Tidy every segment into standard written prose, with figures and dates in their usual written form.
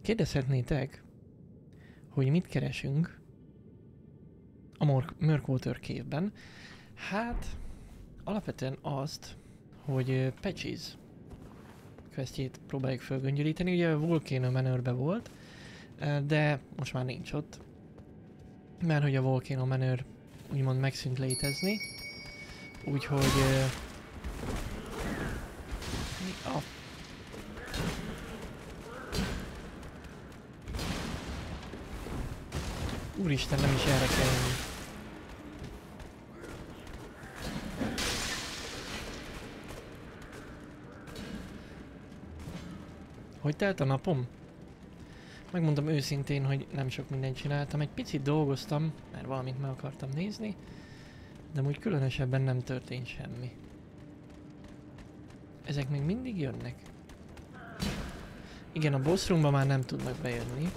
Kérdezhetnétek, hogy mit keresünk a Murkwater Cave-ben. Hát, alapvetően azt, hogy Patches questjét próbáljuk fölgöngyölíteni. Ugye a Volcano Manor-be volt, de most már nincs ott. Mert hogy a Volcano Manor úgymond megszűnt létezni. Úgyhogy... mi a... Úristen, nem is erre kell jönni. Hogy telt a napom? Megmondom őszintén, hogy nem sok mindent csináltam. Egy picit dolgoztam, mert valamit meg akartam nézni, de úgy különösebben nem történt semmi. Ezek még mindig jönnek. Igen, a boss roomba már nem tudnak bejönni.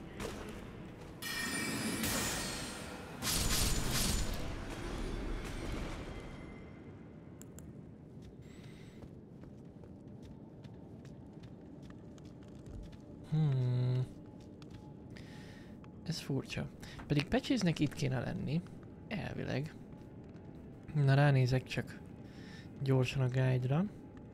Ez furcsa. Pedig Patchesnek itt kéne lenni. Elvileg. Na, ránézek csak gyorsan a guide-ra.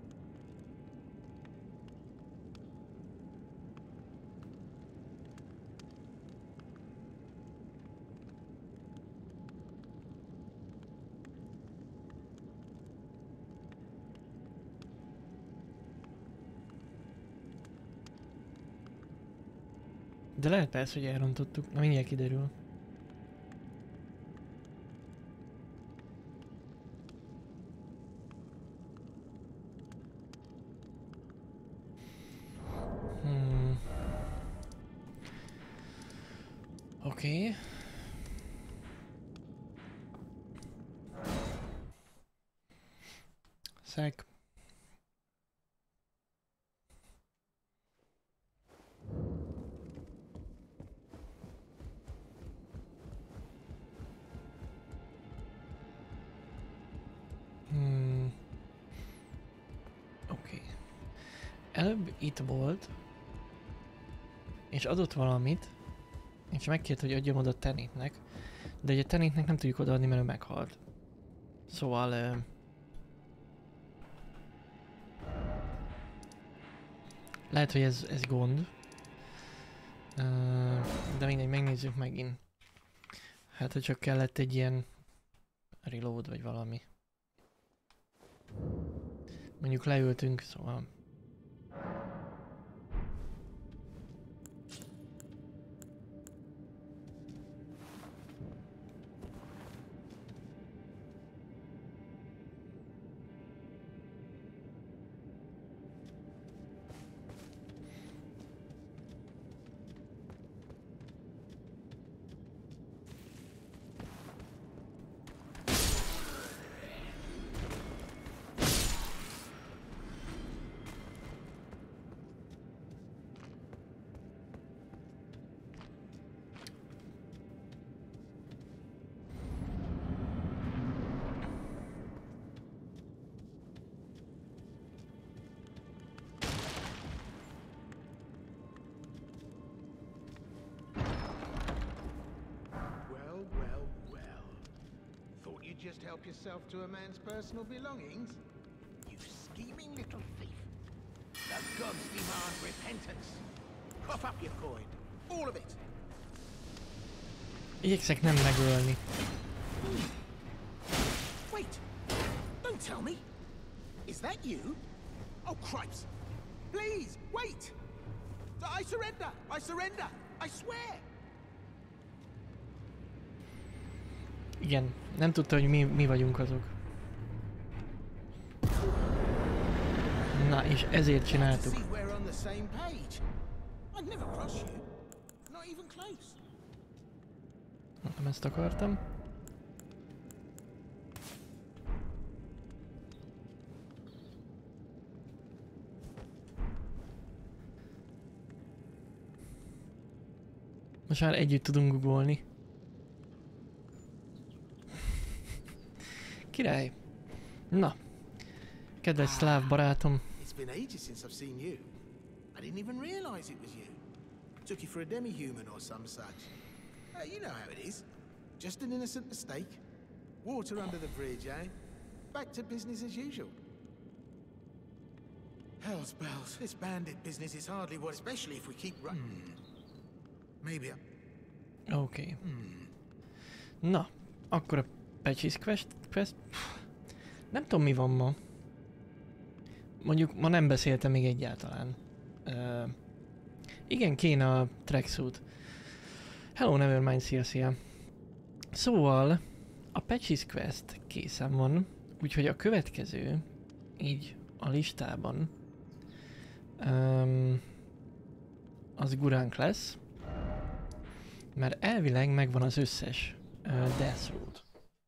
De lehet persze, hogy elrontottuk. Na, mindjárt kiderül. Oké. Szek. Oké. Előbb itt volt, és adott valamit, és megkért, hogy adjam oda Tenitnek, de ugye Tenitnek nem tudjuk odaadni, mert ő meghalt. Szóval... lehet, hogy ez gond. De mindegy, megnézzük megint. Hát, hogy csak kellett egy ilyen reload vagy valami. Mondjuk leültünk, szóval... Just help yourself to a man's personal belongings? You scheming little thief. The gods demand repentance. Cough up your coin. All of it. Igyekszek nem megölni. Wait. Don't tell me. Is that you? Oh, cripes. Please, wait. I surrender. I surrender. I swear. Igen, nem tudta, hogy mi vagyunk azok. Na, és ezért csináltuk. Nem ezt akartam. Most már együtt tudunk googolni. Király. Na. Kedves szláv barátom. It's been ages since I've seen you. I didn't even realize it was you. Took you for a demi-human or some such. You know how it is. Just an innocent mistake. Water under the bridge, eh? Back to business as usual. Hell's bells. This bandit business is hardly what, especially if we keep running. Maybe. Oké. Na, akkor a Patches Quest. Nem tudom, mi van ma. Mondjuk ma nem beszéltem még egyáltalán. Igen, kéne a tracksuit. Hello, Nevermind, szia. Szóval, a Patches Quest készen van, úgyhogy a következő, így a listában, az Guránk lesz, mert elvileg megvan az összes Death Road.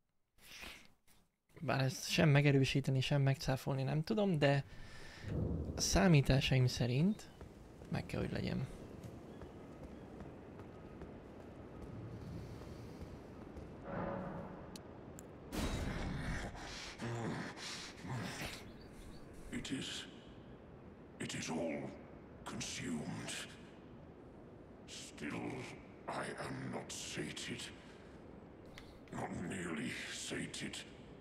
Bár ezt sem megerősíteni, sem megcáfolni nem tudom, de a számításaim szerint meg kell, hogy legyen. It is all consumed. Still, I am not sated. Not nearly sated.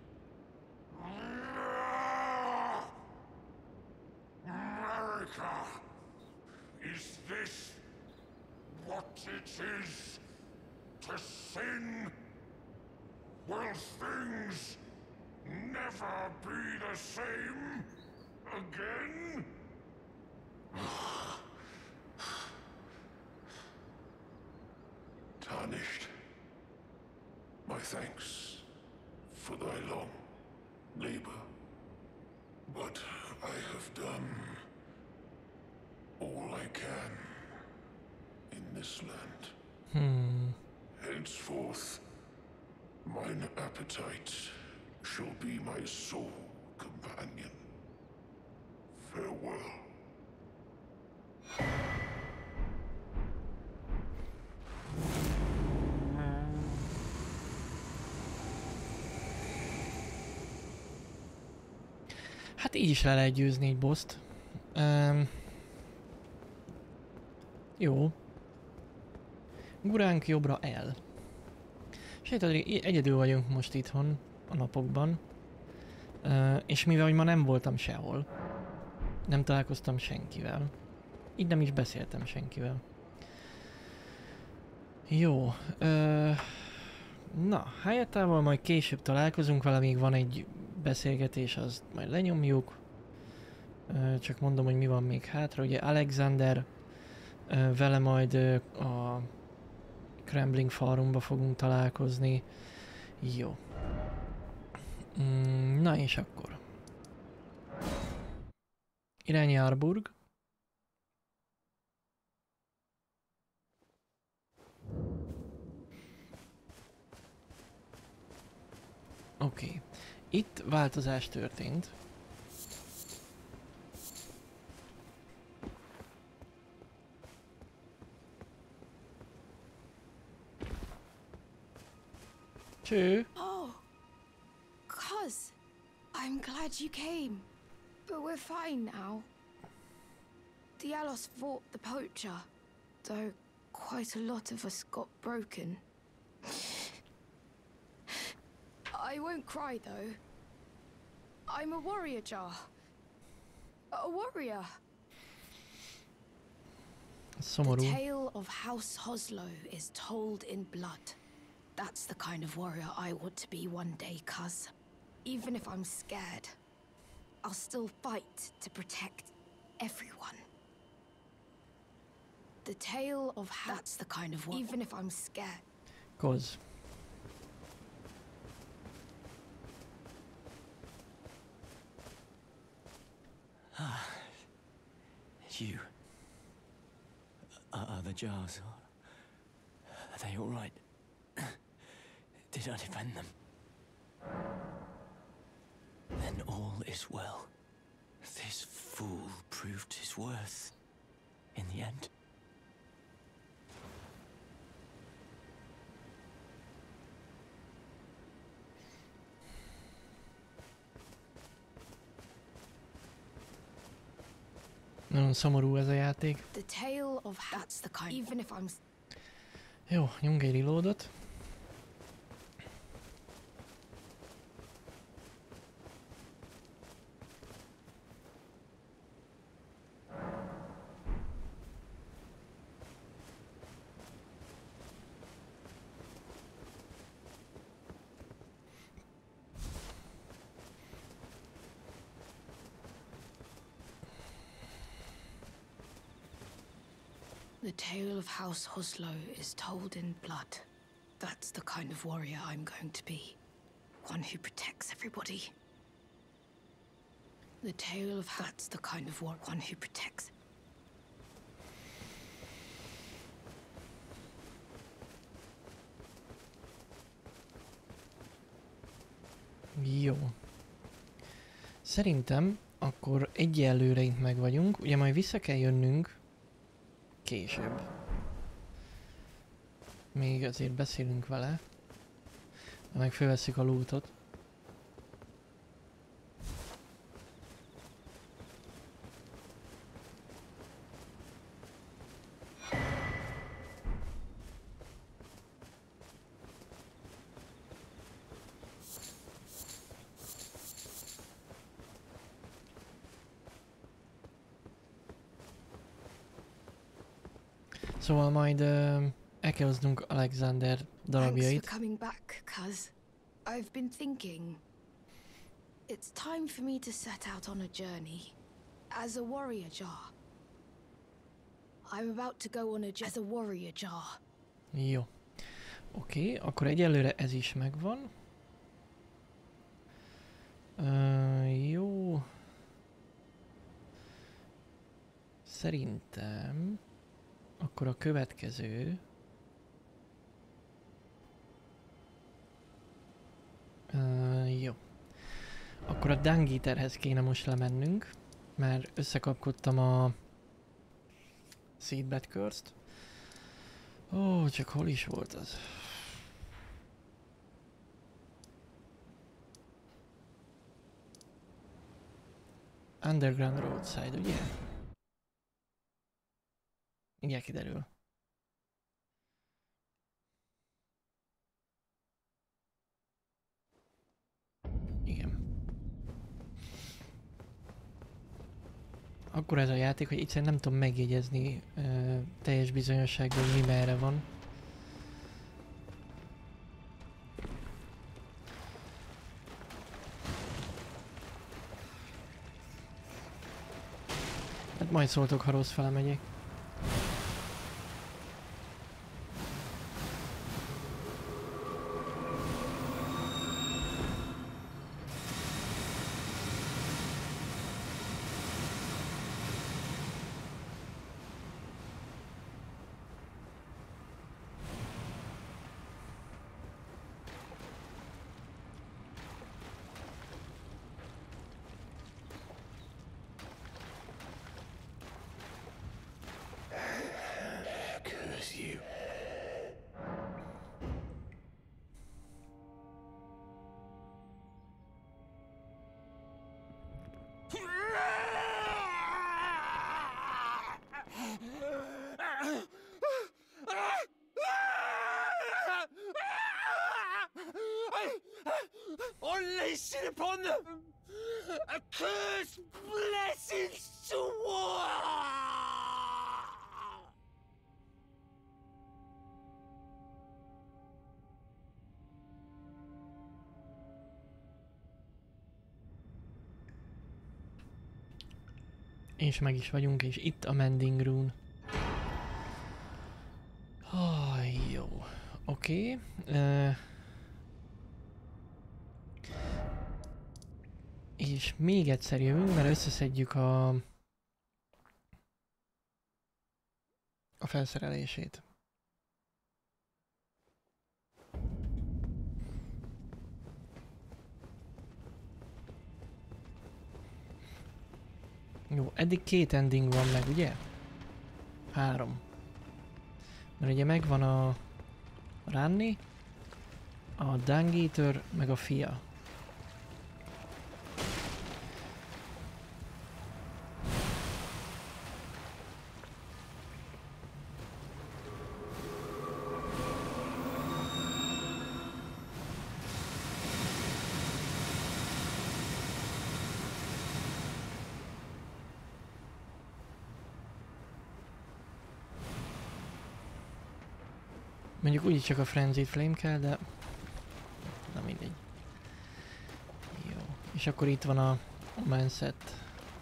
America! Is this what it is to sin? Will things never be the same again? Tarnished. My thanks for thy long labor. But I have done all I can in this land. Henceforth, mine appetite shall be my sole companion. Farewell. Hát így is le lehet győzni egy boszt. Jó. Guránk jobbra el. Sőt, egyedül vagyunk most itthon a napokban. És mivel hogy ma nem voltam sehol, nem találkoztam senkivel. Így nem is beszéltem senkivel. Jó. Na, Hayatával majd később találkozunk vele, még van egy beszélgetés, azt majd lenyomjuk. Csak mondom, hogy mi van még hátra. Ugye Alexander, vele majd a Kremling Farumba fogunk találkozni. Jó. Na és akkor. Irány Arburg. Oké. Itt változás történt. Cső. Oh, Cuz, I'm glad you came. But we're fine now. Dialos fought the poacher, though quite a lot of us got broken. I won't cry though. I'm a warrior jar. A warrior. Szomorú. The tale of House Hoslow is told in blood. That's the kind of warrior I want to be one day, Cuz. Even if I'm scared, I'll still fight to protect everyone. The tale of that's the kind of warrior. Even if I'm scared. Cuz. You. Are the jars? Are they all right? Did I defend them? Then all is well. This fool proved his worth in the end. Nagyon szomorú ez a játék. The tale of that's the kind. Even if I'm Jó, nyomj egy reloadot. The tale of House Hoslow is told in blood. That's the kind of warrior I'm going to be. One who protects everybody. The tale of that's the kind of one who protects. Jó. Szerintem akkor egyelőre itt meg vagyunk. Ugye majd vissza kell jönnünk később. Még azért beszélünk vele. Meg fölveszük a lootot. Szóval majd el kell hoznunk Alexander Thanks darabjait. for coming back, cuz. I've been thinking. It's time for me to set out on a journey. As a warrior jar. I'm about to go on a journey as a warrior jar. Jó. Oké, akkor egyelőre ez is megvan. Jó. Szerintem akkor a következő jó. Akkor a Dung-Eaterhez kéne most lemennünk, mert összekapkodtam a Seedbed Curse-t. Ó, csak hol is volt az? Underground Roadside, ugye? Igen, kiderül. Igen. Akkor ez a játék, hogy egyszerűen nem tudom megjegyezni teljes bizonyosságban, hogy mi merre van. Hát majd szóltok, ha rossz fele megyek. Curse you. Unleash it upon them! A curse blessings to war! És meg is vagyunk, és itt a Mending Rune. Jó. Oké. És még egyszer jövünk, mert összeszedjük a felszerelését. Jó, eddig 2 ending van meg, ugye? 3. Mert ugye megvan a Ranni, a Dung-Eater, meg a fia. Mondjuk úgyis csak a Frenzied Flame kell, de... Na mindegy. Jó. És akkor itt van a Omen set.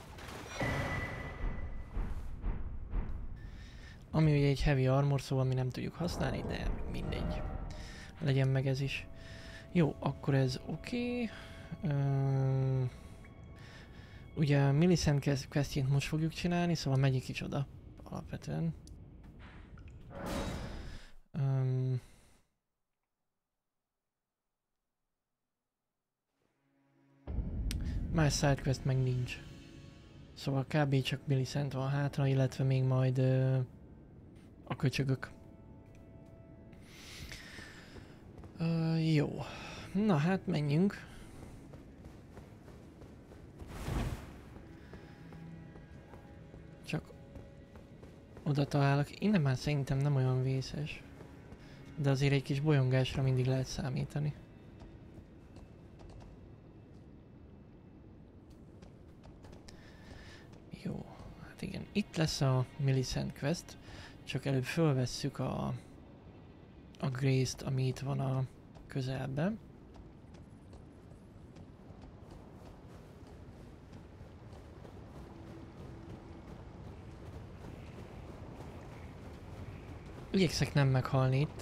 Ami ugye egy heavy armor, szóval mi nem tudjuk használni, de mindegy. Legyen meg ez is. Jó, akkor ez oké. Ugye a Millicent questjét most fogjuk csinálni, szóval megyünk is oda. Alapvetően. Más sidequest meg nincs. Szóval kb. Csak Millicent van hátra, illetve még majd a köcsögök. Jó. Na hát menjünk. Csak oda találok. Innen már szerintem nem olyan vészes. De azért egy kis bolyongásra mindig lehet számítani. Jó. Hát igen. Itt lesz a Millicent quest. Csak előbb fölvesszük a Grace-t, ami itt van a közelben. Igyekszek nem meghalni itt.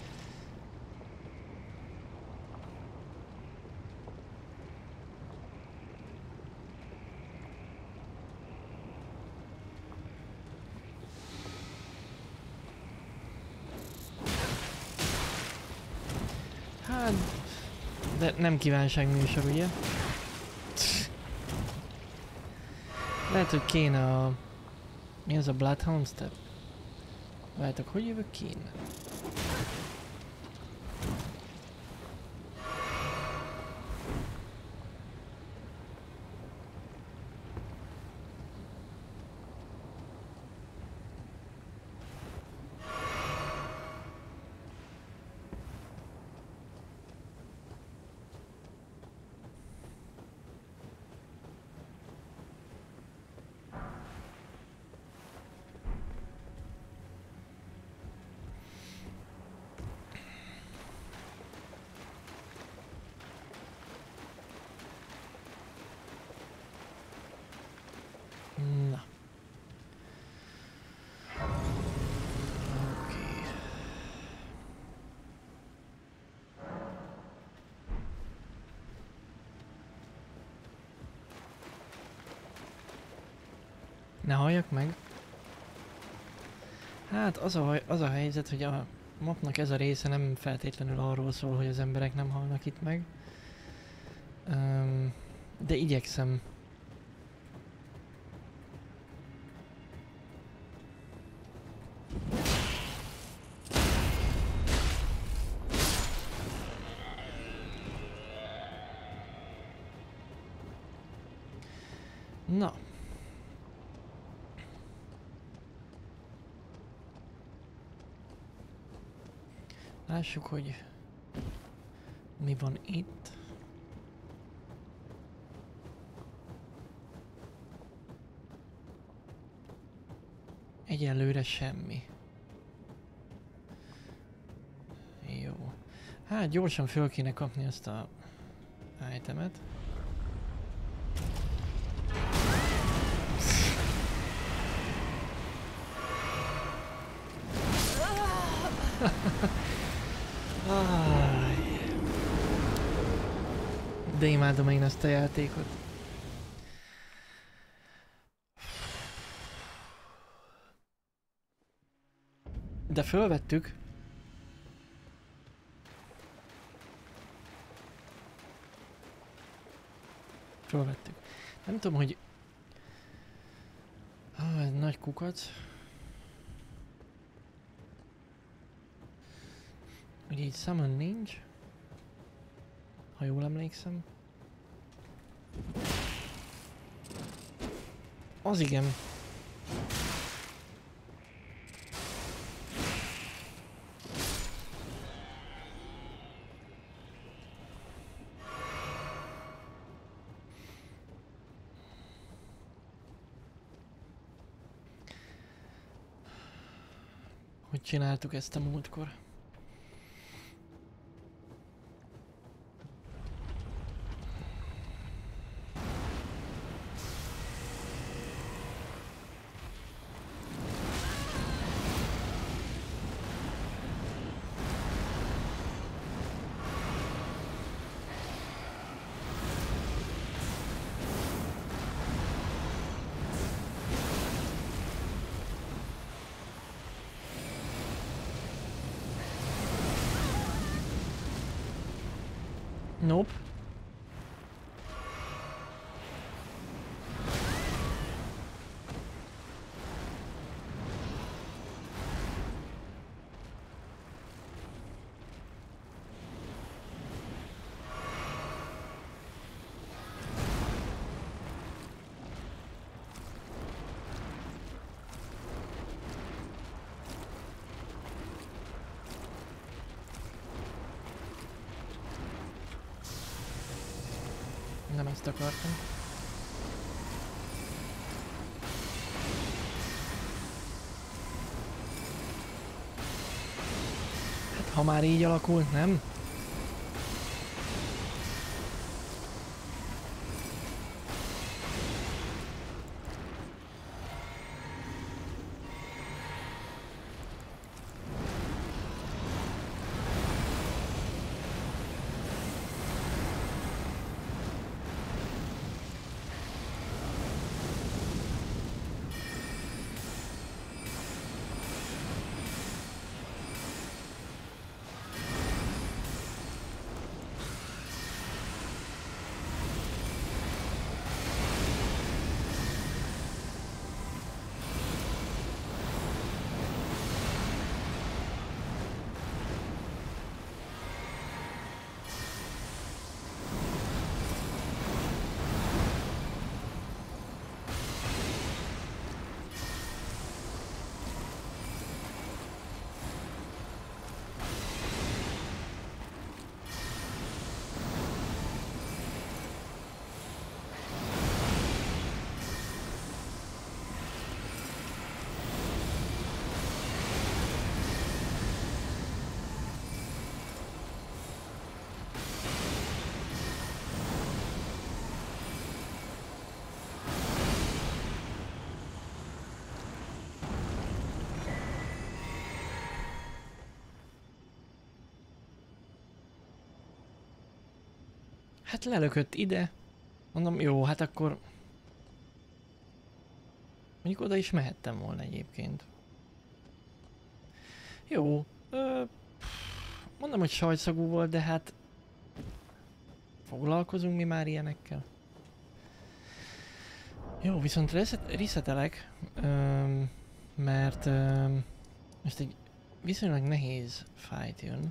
Hát... De nem kívánságműsor, ugye? Lehet, hogy kéne a... Mi az a Bloodhound Step? Várjátok, hogy jövök ki innen? Na. Oké. Ne halljak meg. Hát az a helyzet, hogy a mapnak ez a része nem feltétlenül arról szól, hogy az emberek nem halnak itt meg. De igyekszem. Na. Lássuk, hogy mi van itt. Egyelőre semmi. Jó. Hát gyorsan föl kéne kapni ezt a itemet. De imádom én ezt a játékot. De fölvettük. Fölvettük. Nem tudom, hogy... ez nagy kukac. Ugye így summon nincs. Ha jól emlékszem. Az igen. Hogy csináltuk ezt a múltkor? Nope. Nem ezt akartam. Hát ha már így alakult, nem? Hát lelökött ide. Mondom, jó, hát akkor... Mondjuk oda is mehettem volna egyébként. Jó. Mondom, hogy sajtszagú volt, de hát... Foglalkozunk mi már ilyenekkel. Jó, viszont resetelek, mert most egy viszonylag nehéz fight jön.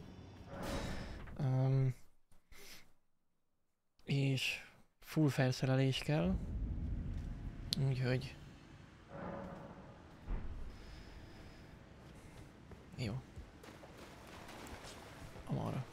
És full felszerelés kell. Úgyhogy... Jó. Amarra.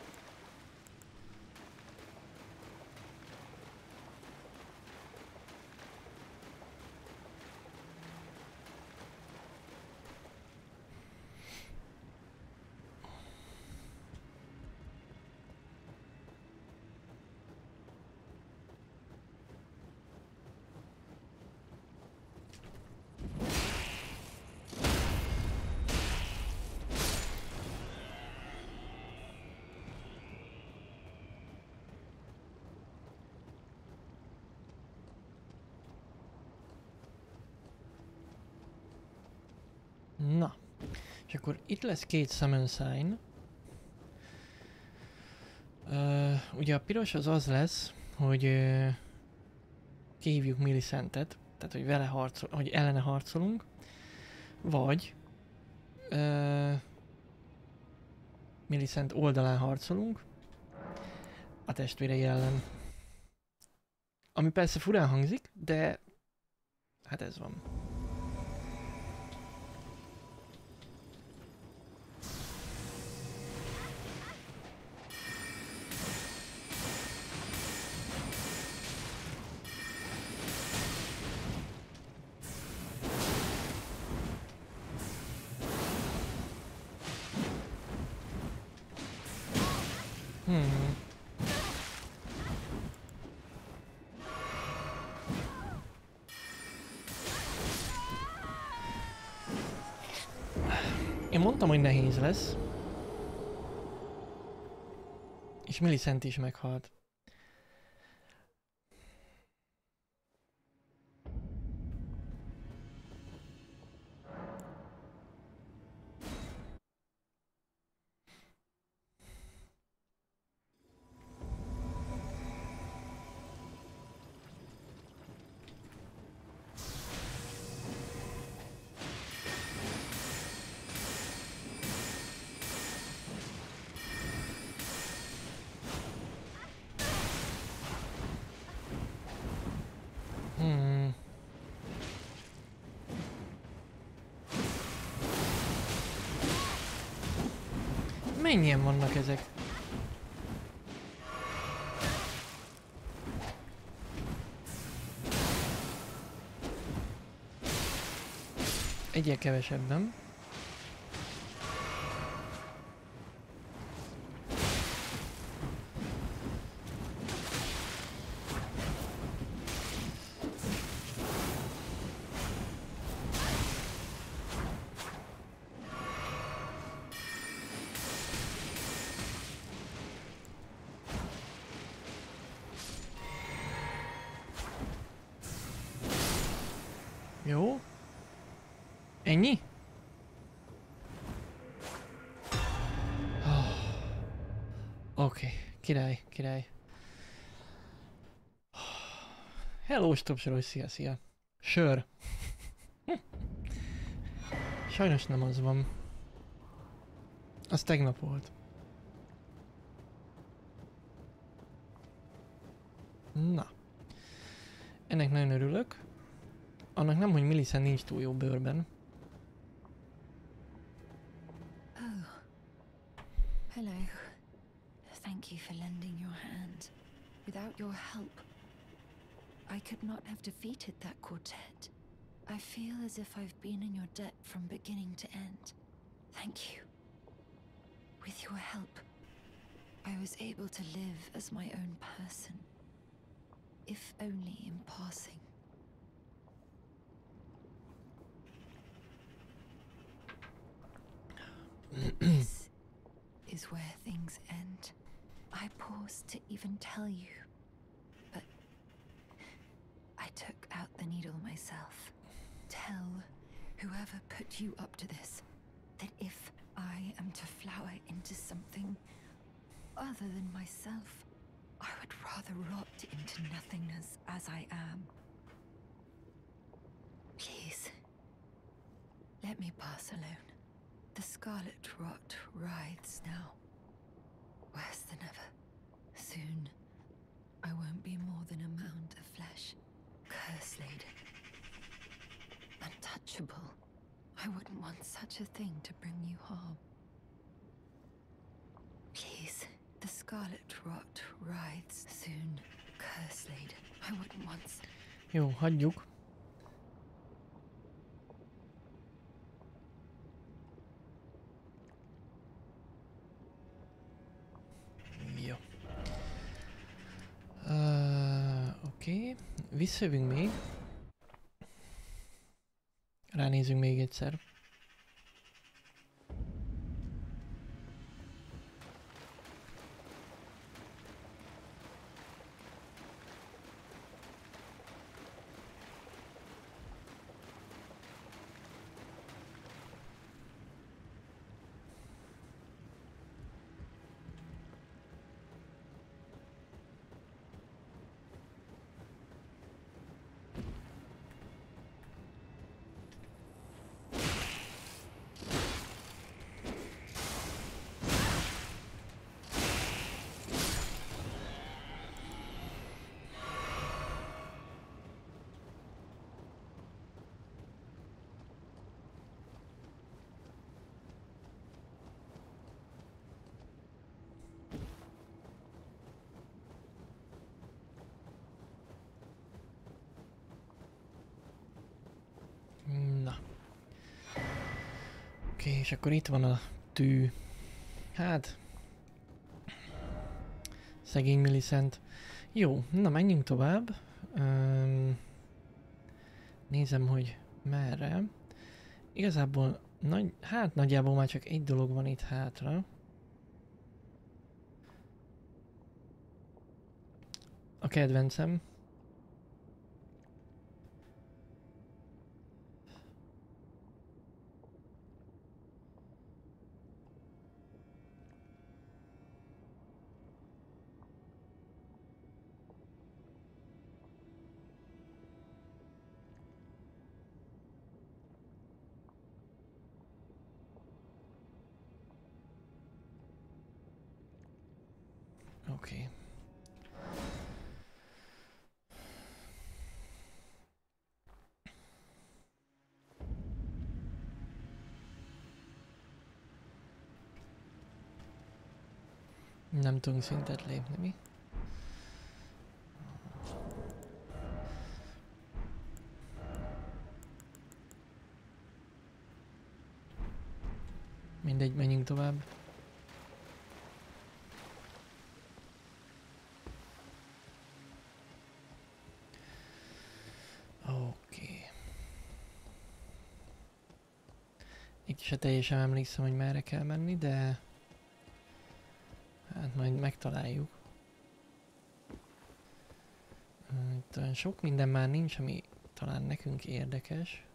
Na, és akkor itt lesz két summon sign. Ugye a piros az az lesz, hogy kihívjuk Millicent-et, tehát hogy vele hogy ellene harcolunk, vagy Millicent oldalán harcolunk a testvérei ellen. Ami persze furán hangzik, de hát ez van. Én mondtam, hogy nehéz lesz. És Millicent is meghalt. mennyien vannak ezek? Egyre kevesebb, nem? Jó. Ennyi? Oké, király, király. Hello, stopsoros, szia. Sör. Sajnos nem az van. Az tegnap volt. Na. Ennek nagyon örülök. Annak nem, hogy Millicent nincs túl jó bőrben. Oh. Hello. Thank you for lending your hand. Without your help, I could not have defeated that quartet. I feel as if I've been in your debt from beginning to end. Thank you. With your help, I was able to live as my own person. If only in passing. This is where things end. I paused to even tell you, but I took out the needle myself. Tell whoever put you up to this that if I am to flower into something other than myself, I would rather rot into nothingness as I am. Please, let me pass alone. The scarlet rot writhes now, worse than ever. Soon, I won't be more than a mound of flesh, curse-laden, untouchable. I wouldn't want such a thing to bring you harm. Please, the scarlet rot writhes soon, curse-laden. I wouldn't want... Jó, hagyjuk. Jó. Oké. Visszajövünk még. Ránézünk még egyszer. Na. Oké, és akkor itt van a tű. Hát... Szegény Millicent. Jó, na menjünk tovább. Nézem, hogy merre. Igazából nagyjából már csak egy dolog van itt hátra. A kedvencem. Oké. Nem tudunk szintet lépni, mi? Mindegy, menjünk tovább. Oké. Itt se teljesen emlékszem, hogy merre kell menni, de... hát majd megtaláljuk. Itt olyan sok minden már nincs, ami talán nekünk érdekes.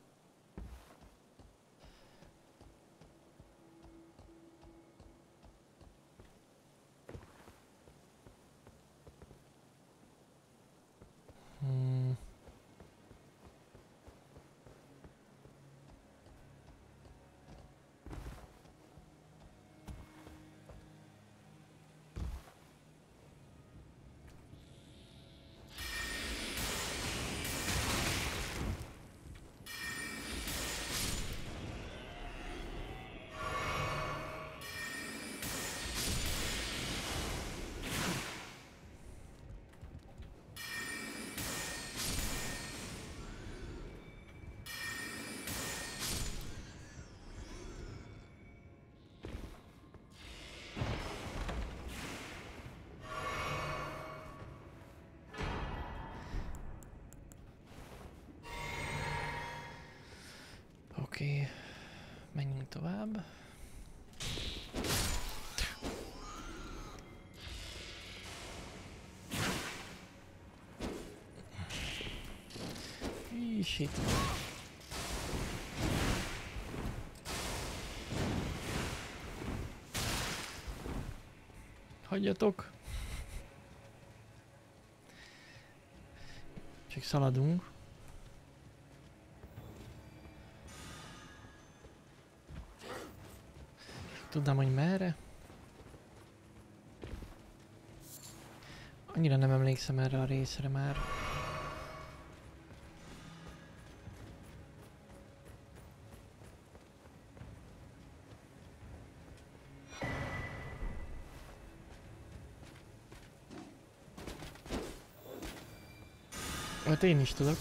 Oké, menjünk tovább. Shit. Hagyjatok. Csak szaladunk. Tudnám, hogy merre? Annyira nem emlékszem erre a részre már. Hát én is tudok.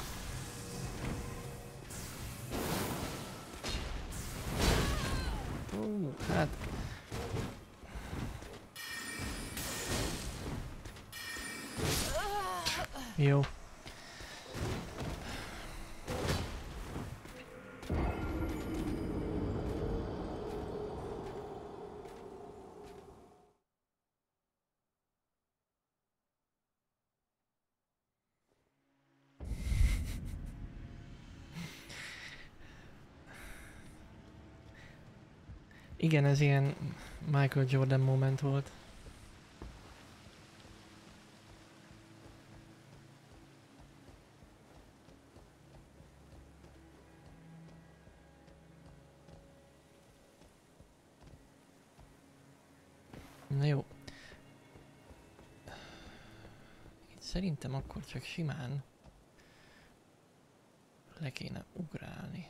Hát... jó. Igen, ez ilyen Michael Jordan moment volt. Na jó. Itt szerintem akkor csak simán le kéne ugrálni.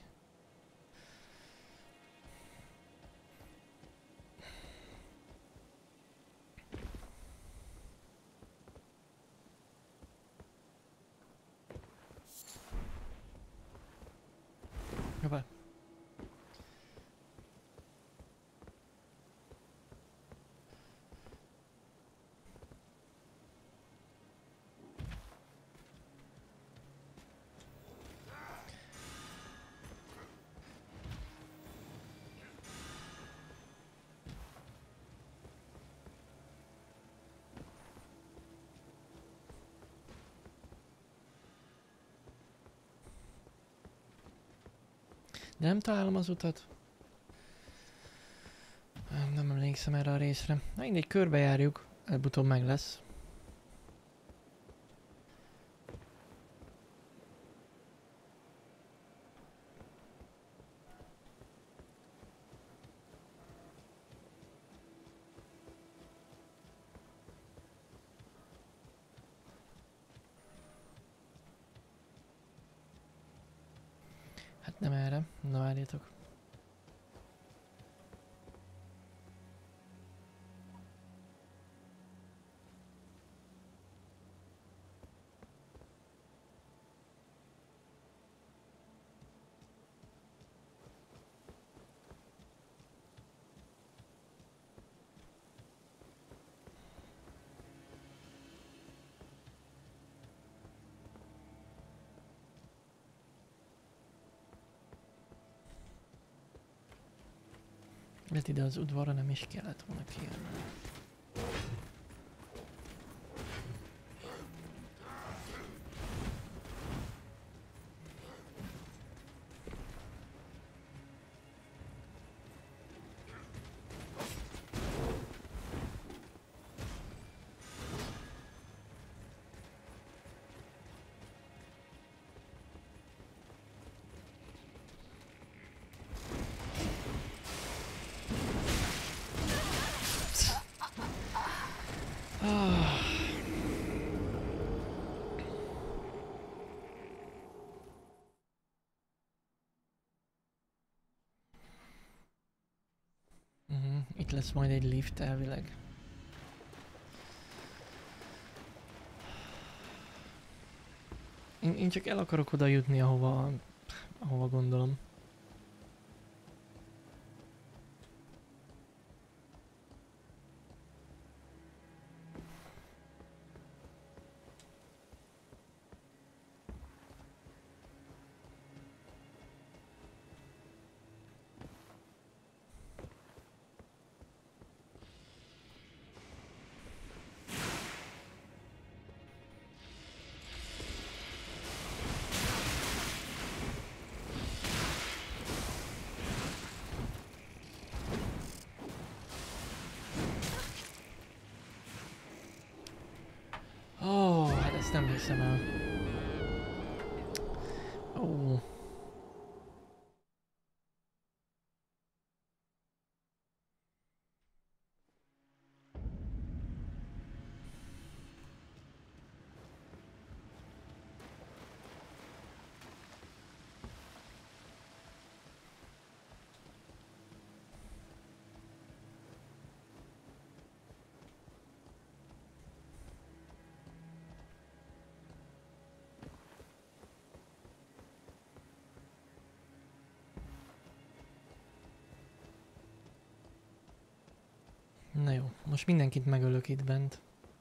Hoppá. De nem találom az utat. Nem emlékszem erre a részre. Na mindegy, körbejárjuk. Előbb-utóbb meg lesz. Hát nem erre. Na várjatok. Mert ide az udvarra nem is kellett volna kijönni. Itt lesz majd egy lift elvileg. Én csak el akarok oda jutni, ahova gondolom. Ezt nem hiszem el. Ó. Na jó, most mindenkit megölök itt bent.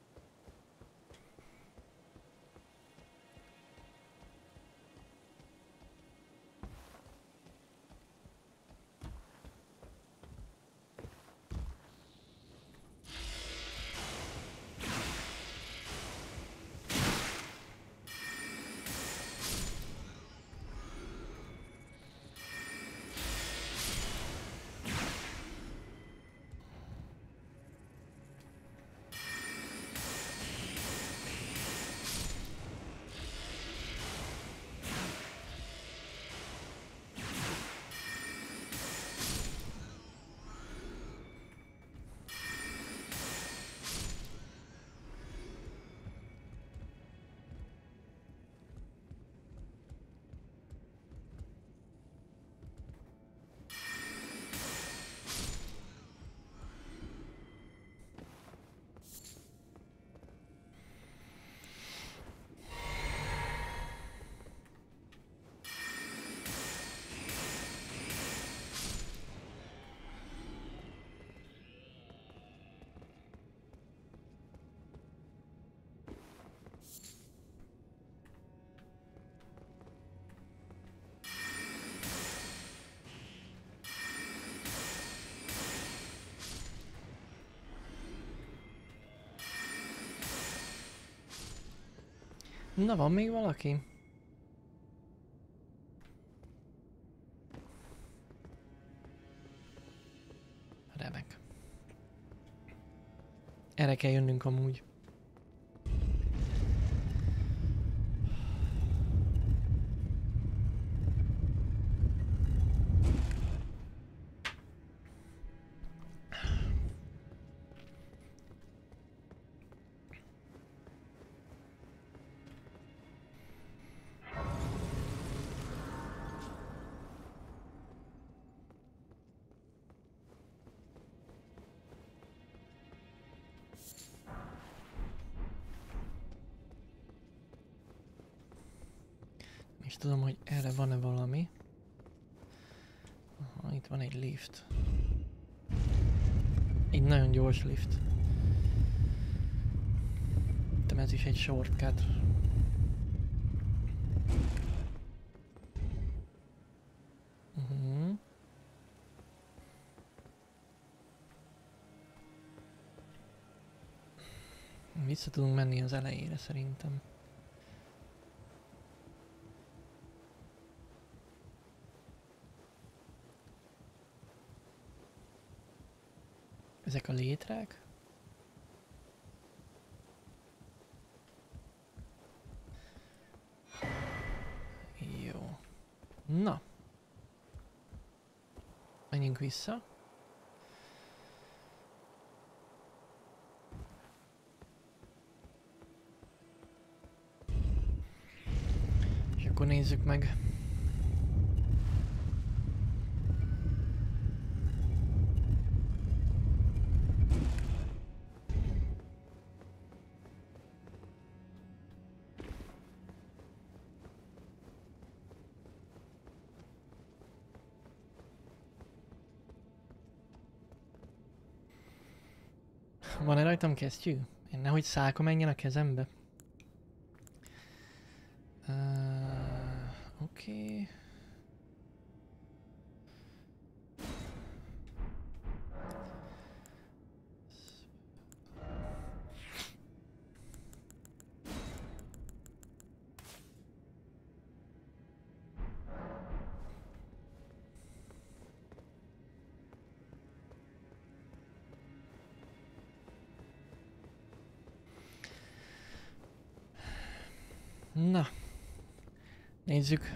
Na, van még valaki? Remek. Erre kell jönnünk amúgy. És tudom, hogy erre van-e valami. Aha, itt van egy lift. Egy nagyon gyors lift. De ez is egy shortcut. Vissza tudunk menni az elejére szerintem. Ezek a létrák? Jó. Na. Menjünk vissza. És akkor nézzük meg. Van-e rajtam kesztyű? Én nehogy szálka menjen a kezembe. Oké. Na, nézzük.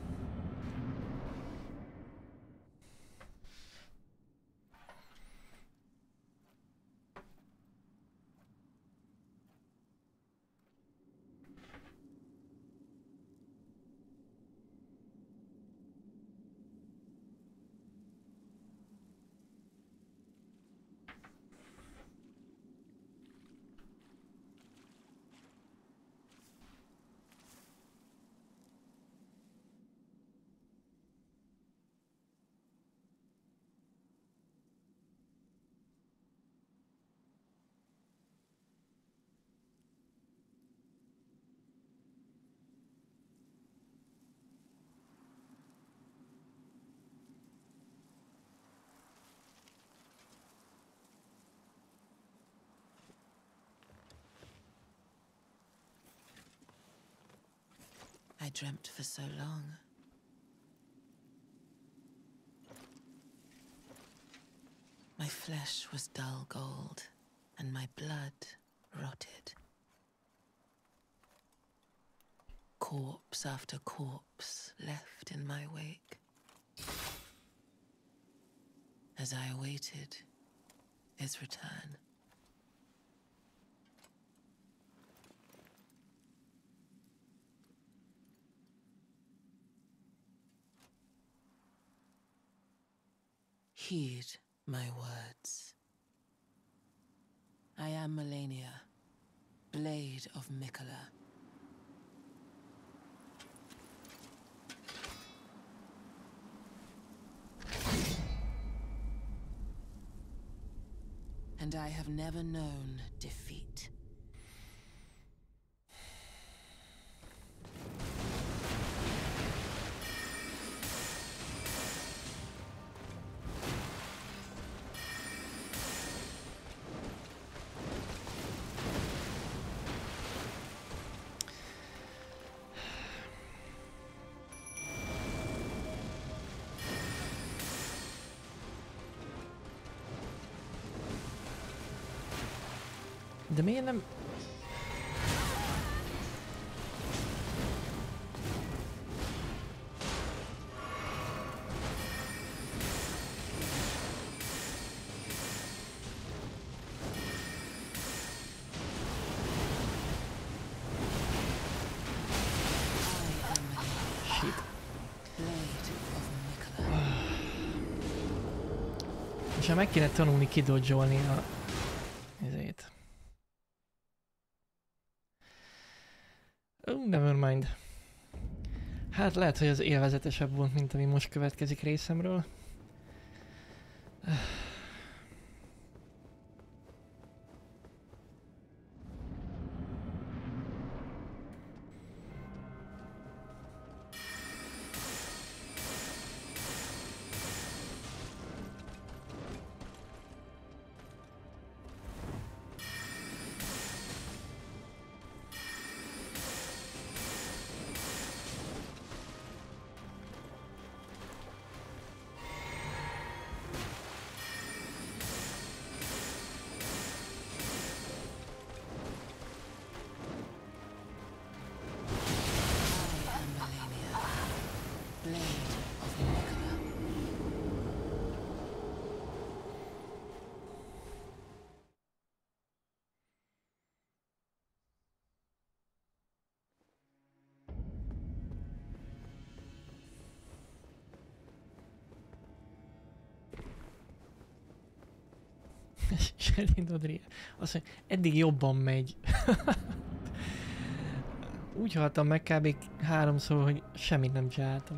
I dreamt for so long. My flesh was dull gold, and my blood rotted. Corpse after corpse left in my wake. As I awaited his return. Heed my words. I am Melania, Blade of Mikola. And I have never known defeat. De miért nem... Shit. És ha meg kéne tanulni kidodzsolni a... ezért. Nevermind. Hát lehet, hogy az élvezetesebb volt, mint ami most következik részemről. Azt mondja, eddig jobban megy. Úgy haltam meg kb. 3-szor, hogy semmit nem csináltam.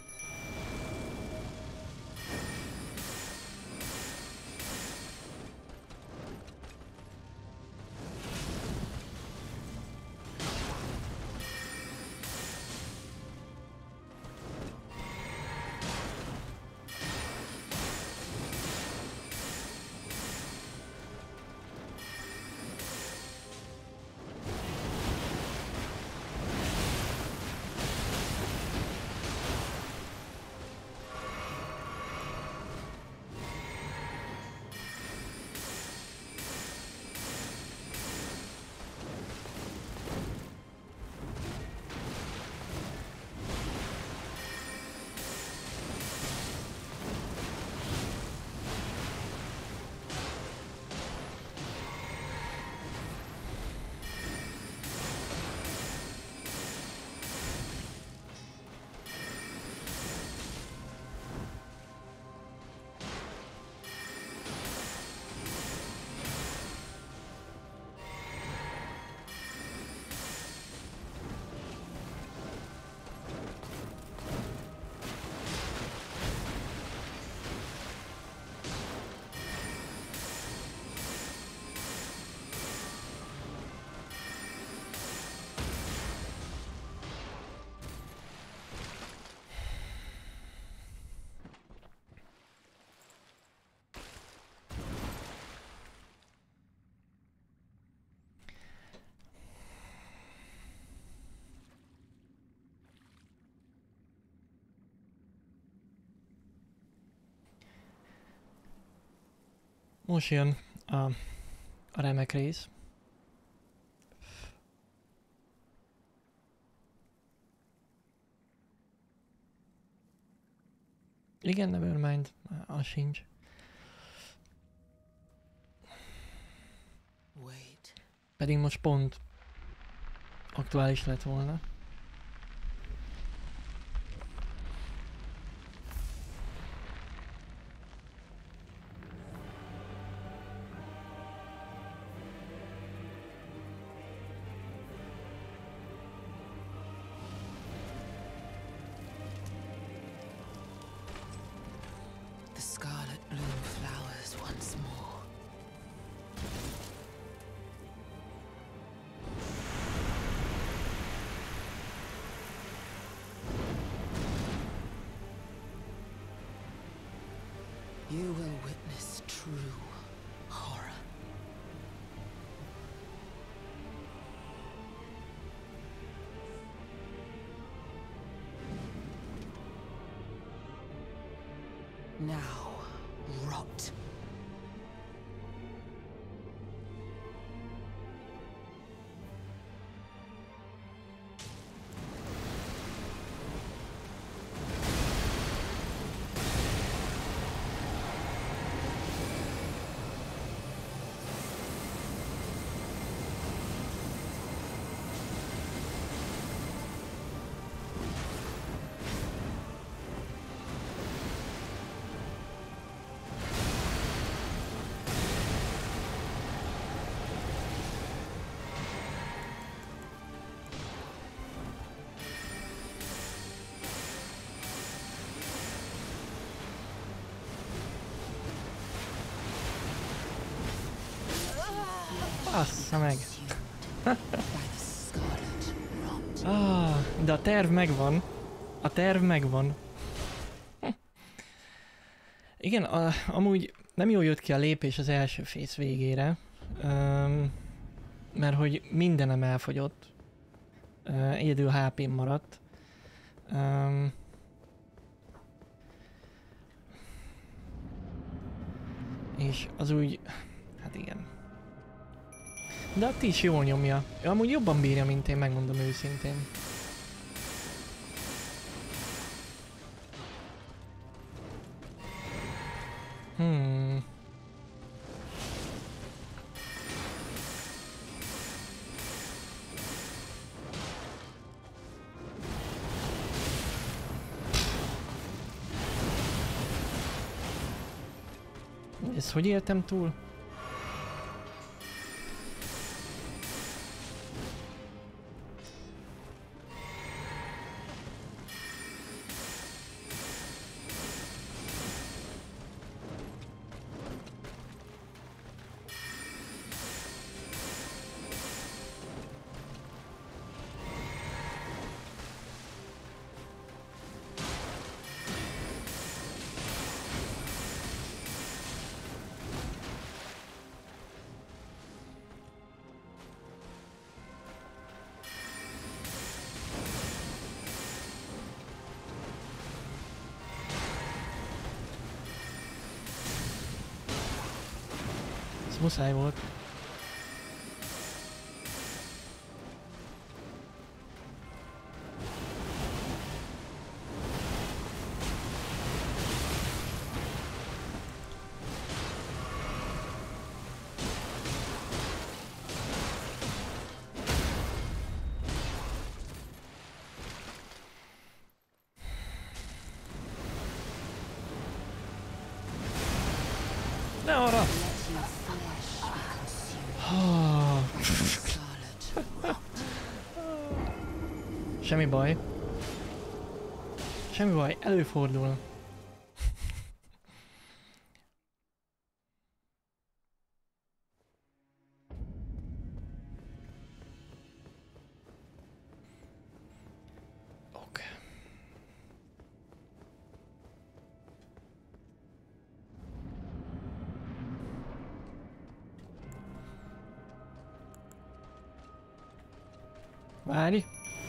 Most jön a remek rész. Igen, Nevermind, az sincs. Pedig most pont aktuális lett volna. You will witness true horror. Now, rot. Bassza meg! De a terv megvan. A terv megvan. Igen, amúgy nem jól jött ki a lépés az első phase végére. Mert hogy mindenem elfogyott. Egyedül HP-m maradt. És az úgy... Hát igen. De a Tis jól nyomja. Ő amúgy jobban bírja, mint én, megmondom őszintén. Ezt hogy éltem túl? Ez muszáj volt. Ne arra! Semmi baj. Semmi baj, előfordul. Oké. Várj.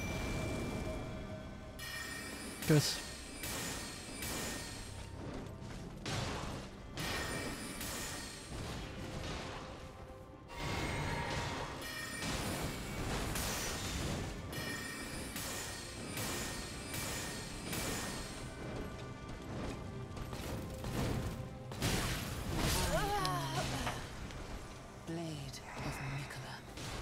Kösz. Blade of Mikola.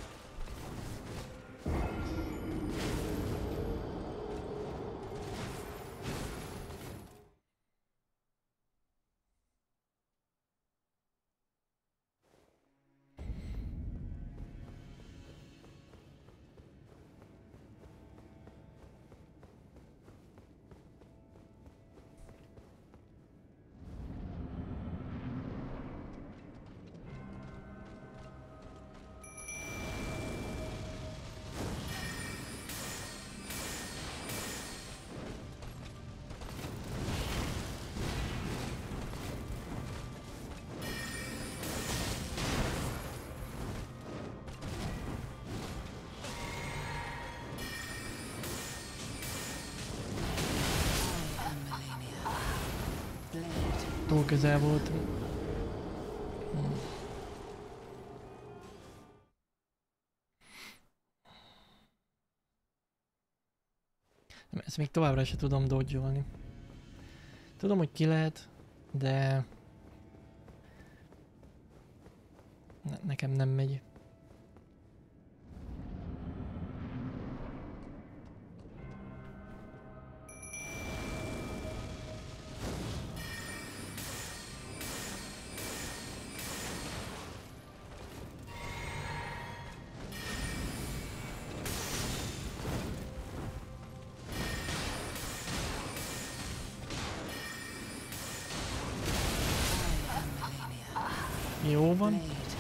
Túl közel volt. Ezt még továbbra se tudom dodge-olni. Tudom, hogy ki lehet, de... nekem nem megy. Jó van.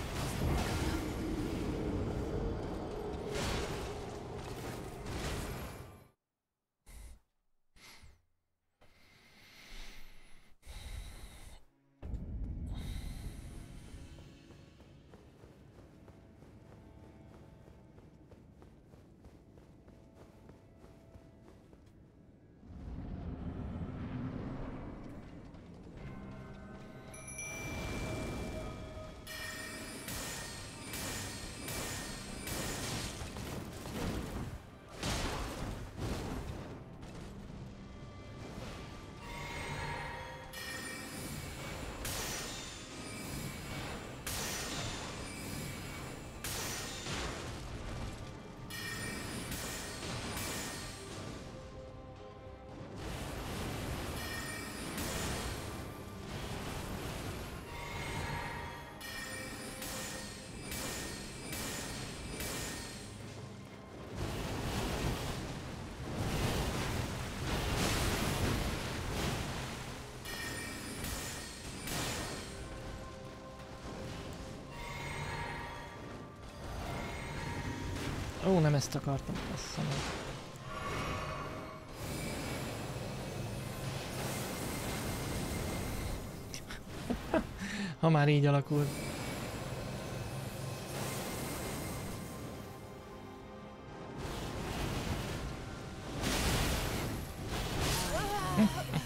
Ó, nem ezt akartam, azt mondom. Ha már így alakul.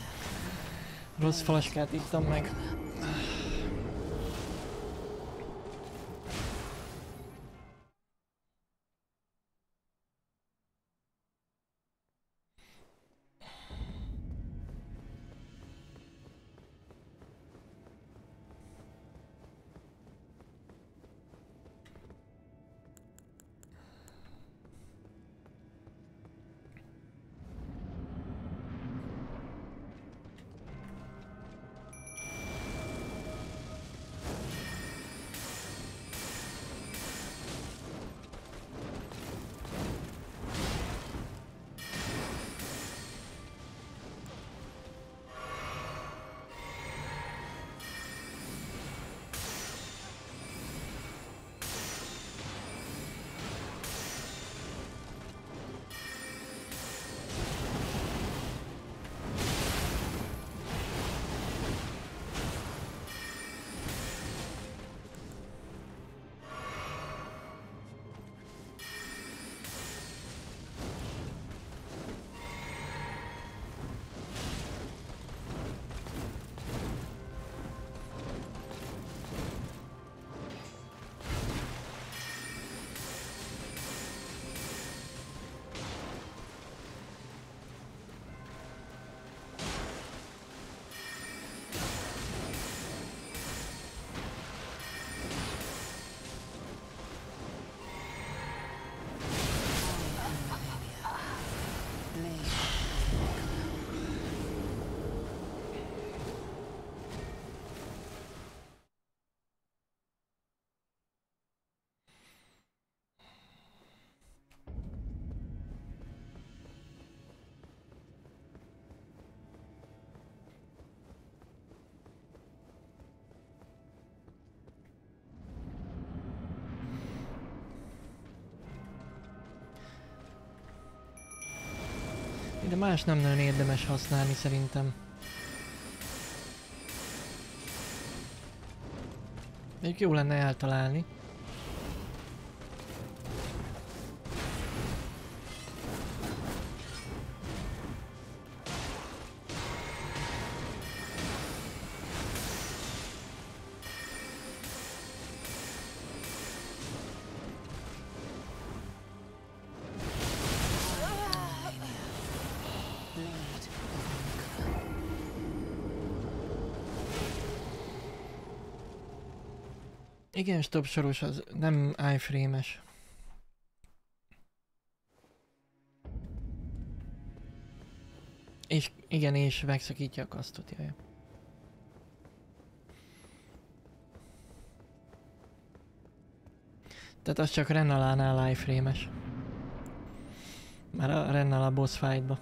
Rossz falaskát ittam meg. De más nem nagyon érdemes használni szerintem. Mondjuk jó lenne eltalálni. Igen, stop soros, az nem iframe-es. És igen, és megszakítja a kasztot, jaj. Tehát az csak Rennalánál iframe-es. Már a Rennala boss fight-ba.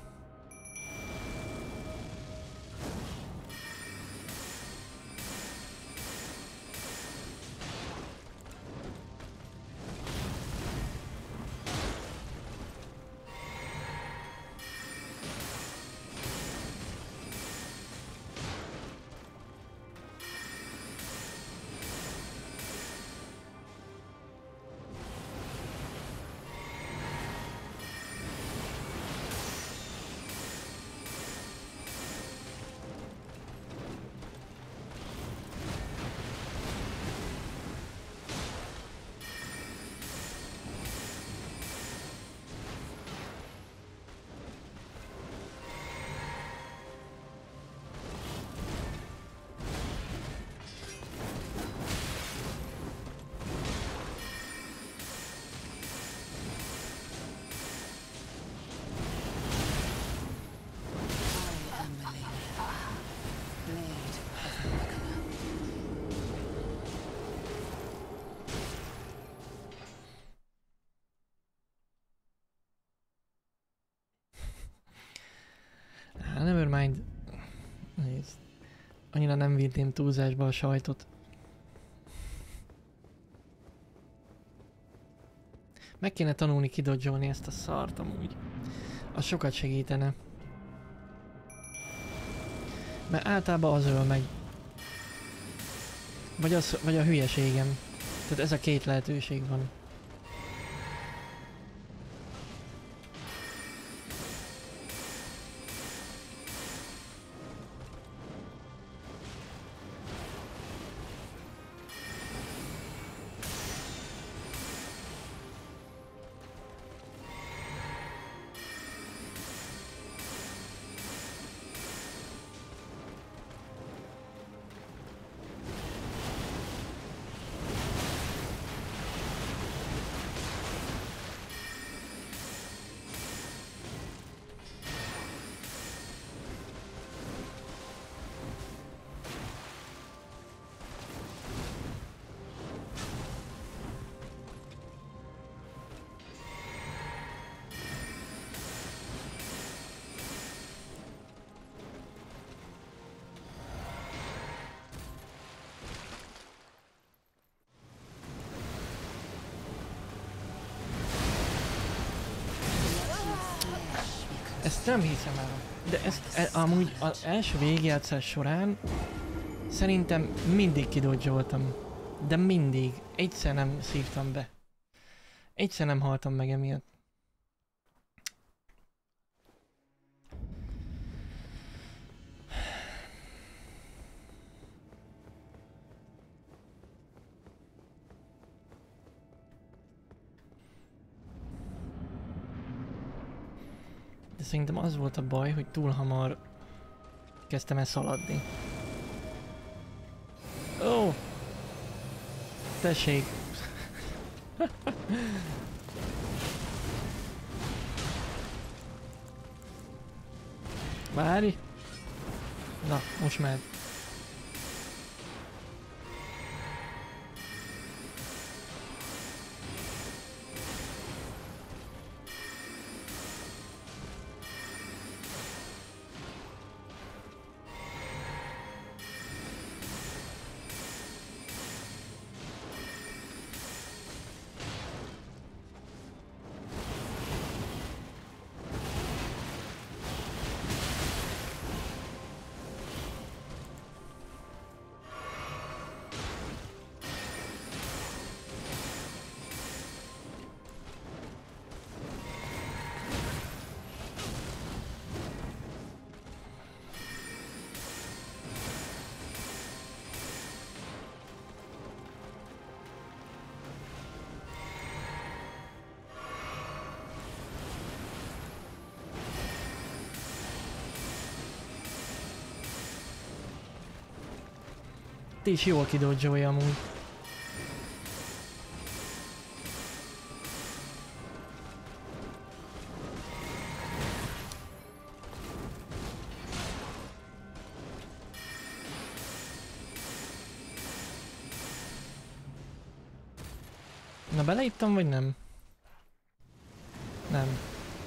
Nevermind. Nézd. Annyira nem vinném túlzásba a sajtot. Meg kéne tanulni kidodzsolni ezt a szart amúgy. Az sokat segítene. Mert általában az öl meg. Vagy a hülyeségem. Tehát ez a két lehetőség van. Ezt nem hiszem el. De ezt amúgy az első végigjátszás során szerintem mindig kidodzsoltam. De mindig. Egyszer nem szívtam be. Egyszer nem haltam meg emiatt. De szerintem az volt a baj, hogy túl hamar kezdtem el szaladni. Ó! Tessék! Várj! Na, most mehet. Itt is jól kidodzsolja amúgy. Na beleittam vagy nem? Nem.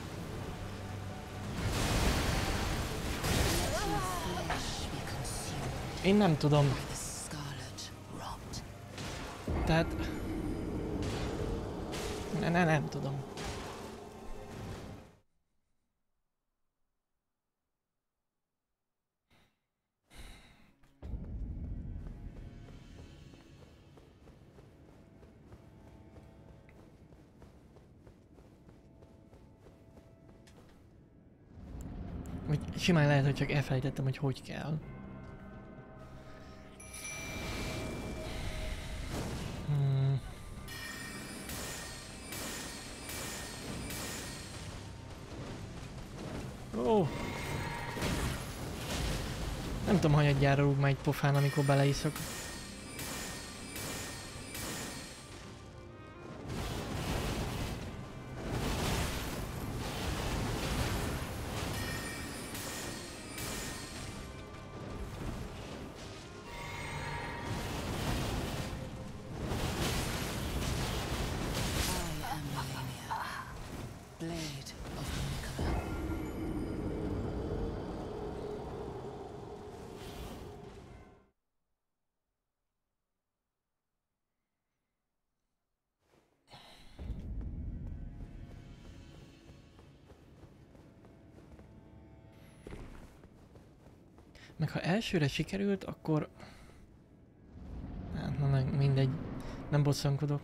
Én nem tudom. Tehát... Nem tudom. Vagy simán lehet, hogy csak elfelejtettem, hogy kell. Ó. Nem tudom, hanyadjára rúg már egy pofán, amikor beleiszok. Meg ha elsőre sikerült, akkor... Hát, na mindegy. Nem bosszankodok.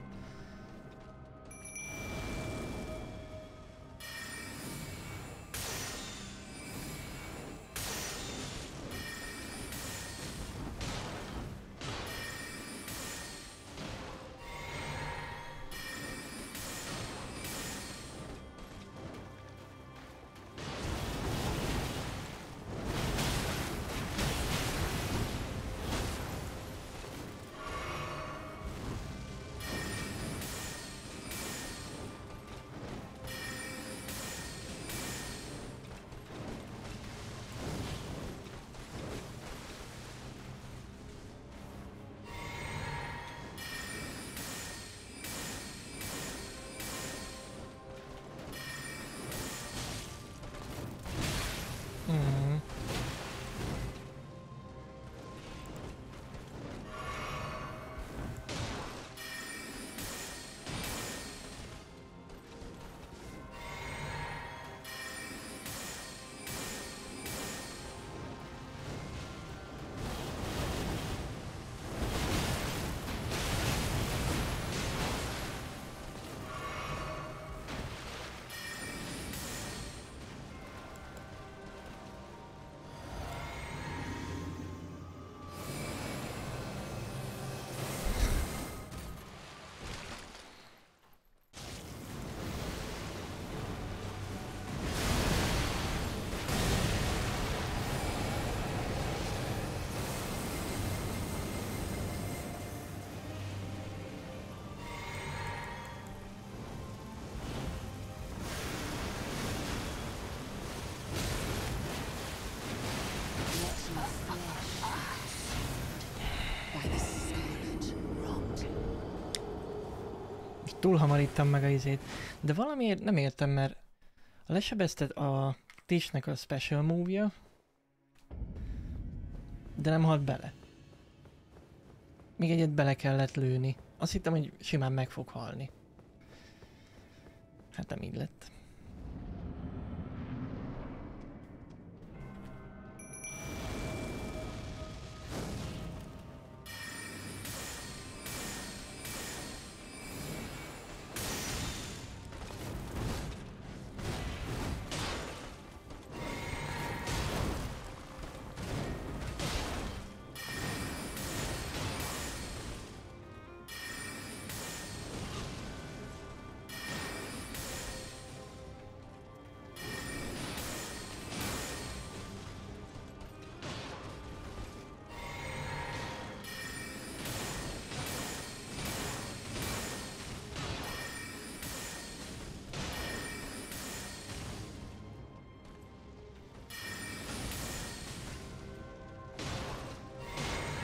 Túl hamar ittam meg a izét. De valamiért nem értem, mert lesebezted a Tishnek a special move-ja, de nem halt bele. Még egyet bele kellett lőni. Azt hittem, hogy simán meg fog halni. Hát nem így lett.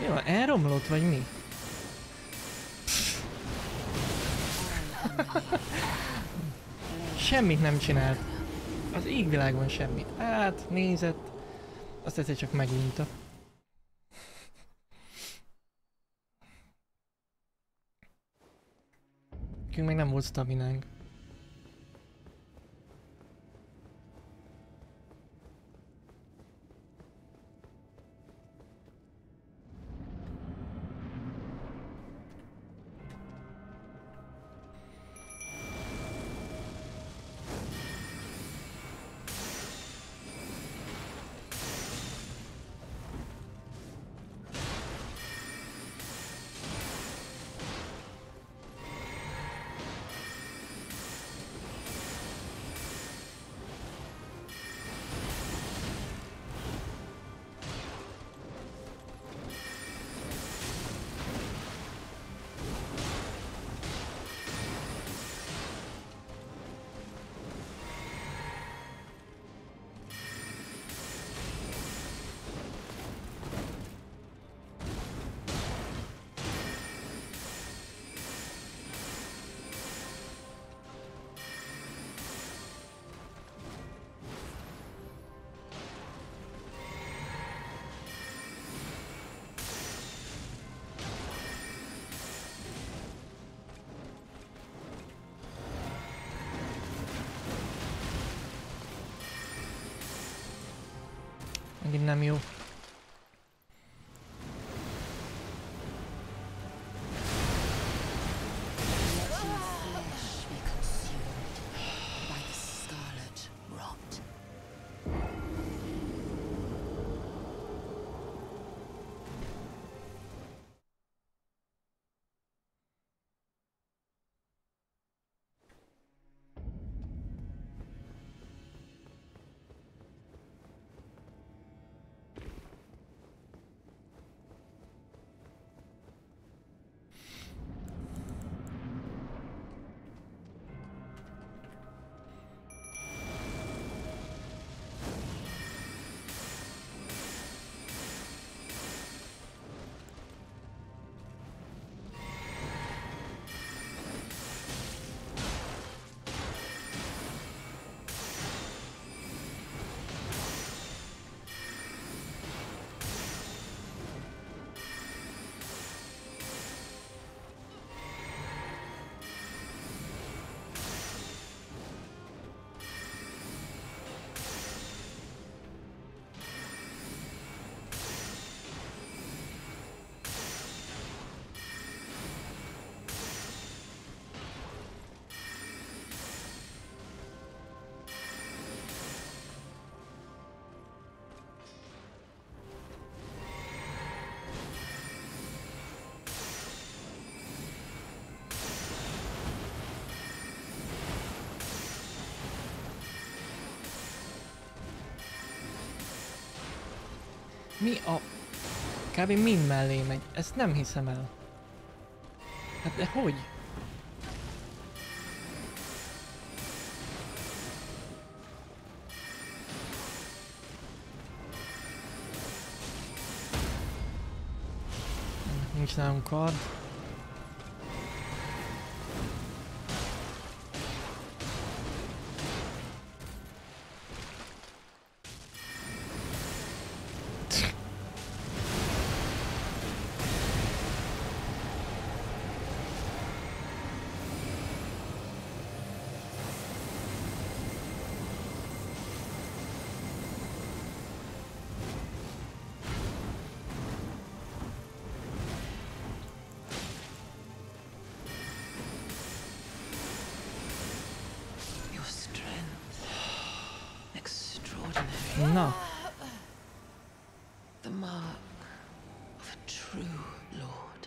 Mi van, elromlott vagy mi? Semmit nem csinált. Az égvilágon semmit. Hát, nézett. Azt egyszer csak megunta. Nekünk meg nem volt staminánk. Megint nem jó. Mi a... Kb. Mind mellé megy. Ezt nem hiszem el. Hát de hogy? Nincs nálunk kard. Na. The mark of a true lord.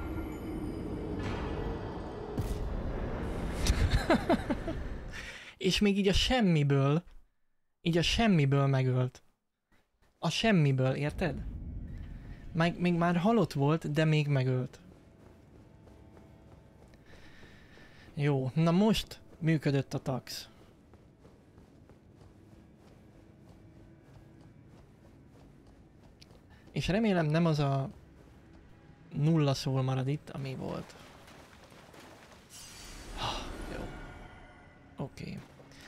És még így a semmiből megölt. A semmiből, érted? Még már halott volt, de még megölt. Jó, na most működött a tax. És remélem nem az a nulla szól marad itt, ami volt. Jó. Oké.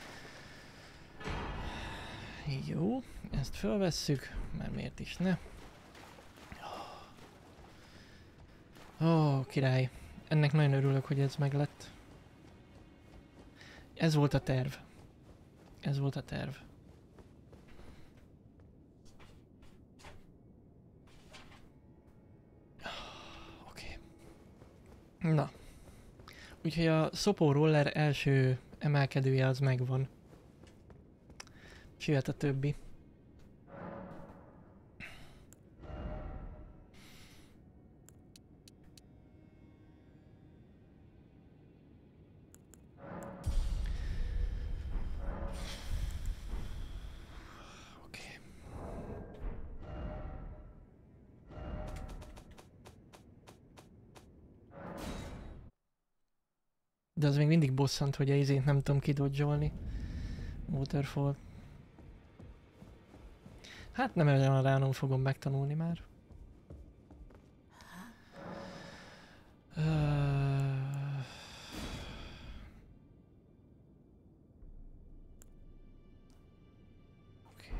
Jó, ezt felvesszük, mert miért is ne. Ó, király. Ennek nagyon örülök, hogy ez meglett. Ez volt a terv. Ez volt a terv. Oké. Na. Úgyhogy a Szopó Roller első emelkedője az megvan. És jöhet a többi. Oké. De az még mindig bosszant, hogy a izét nem tudom kidodzsolni. Waterfall. Hát nem ezen a ránon fogom megtanulni már. Oké.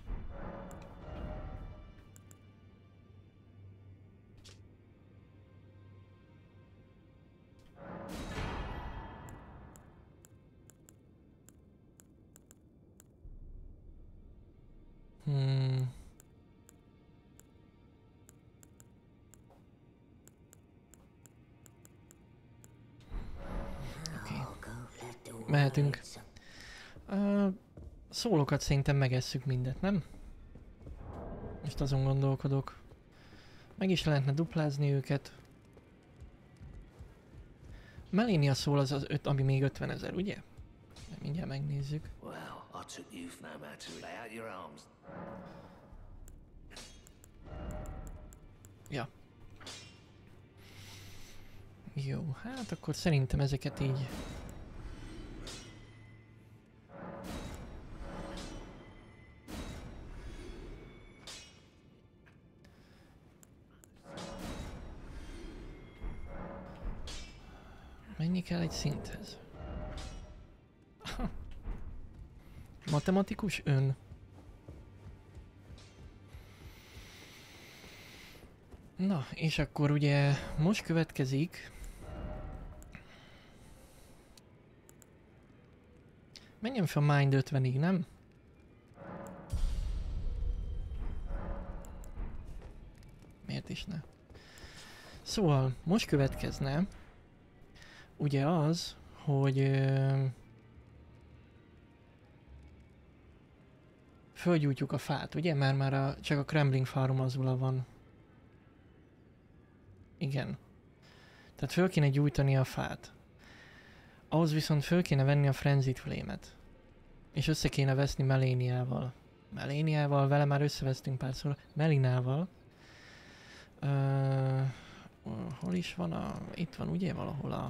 Mehetünk. Szólókat szerintem megesszük mindet, nem? Most azon gondolkodok. Meg is lehetne duplázni őket. Melania szól az az ami még 50 000, ugye? Mindjárt megnézzük. Ja. Jó, hát akkor szerintem ezeket így... Mennyi kell egy szinthez? Matematikus ön. Na, és akkor ugye most következik... Menjen fel Mind 50-ig, nem? Miért is ne? Szóval, most következne... Ugye az, hogy... Földgyújtjuk a fát, ugye? Mert már csak a Kremling Farm azula van. Igen. Tehát föl kéne gyújtani a fát. Ahhoz viszont föl kéne venni a Frenzied Flame-et. És össze kéne veszni Meléniával. Meléniával, vele már összevesztünk párszor. Melinával. Hol is van a... Itt van ugye valahol a...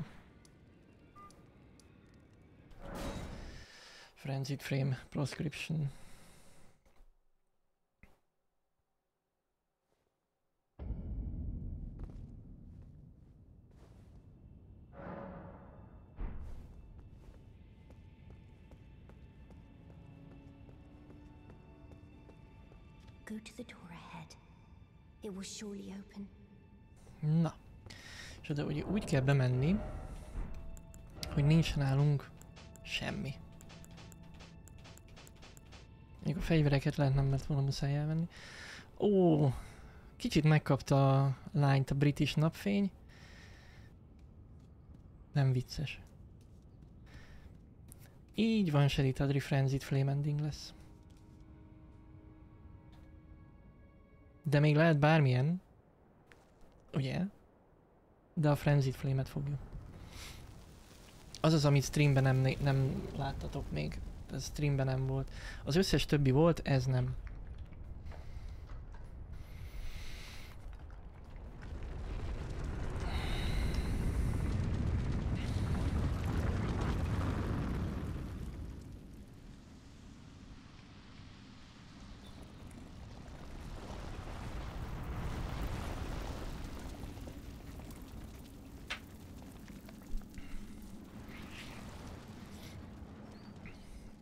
Frenzied Flame Proscription. Go to the door ahead. It will surely open. Na. És oda ugye úgy kell bemenni, hogy nincs nálunk semmi. Még a fegyvereket lehet nem mert volna muszáj elvenni. Ó, kicsit megkapta a lányt a British napfény. Nem vicces. Így van, Sherit Adri, Frenzied Flame ending lesz. De még lehet bármilyen. Ugye? De a Frenzied Flame-et fogjuk. Az az, amit streamben nem láttatok még. Ez streamben nem volt. Az összes többi volt, ez nem.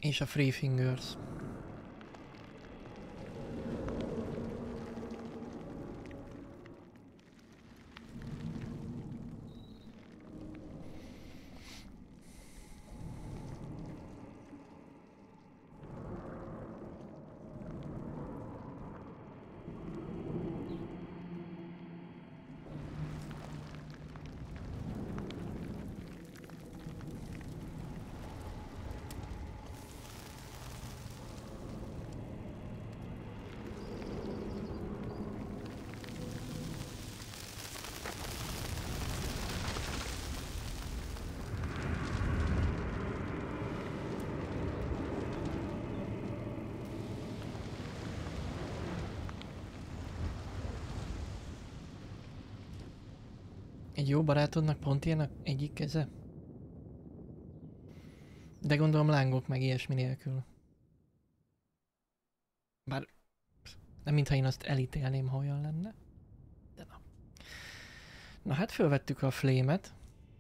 És a Three Fingers. Egy jó barátodnak pont ilyen egyik keze? De gondolom lángok meg ilyesmi nélkül. Bár nem mintha én azt elítélném, ha olyan lenne. De na. Na hát fölvettük a flame-et.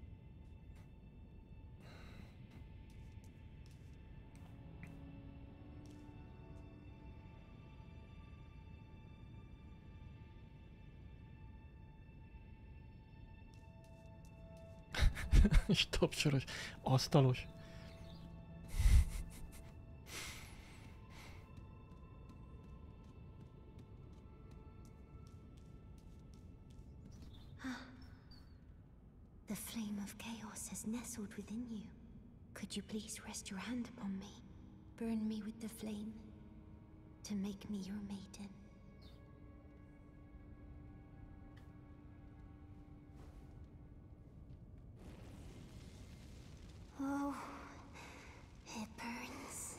Stopsoros, asztalos. The flame of chaos has nestled within you. Could you please rest your hand upon me? Burn me with the flame to make me your maiden. Oh, it burns.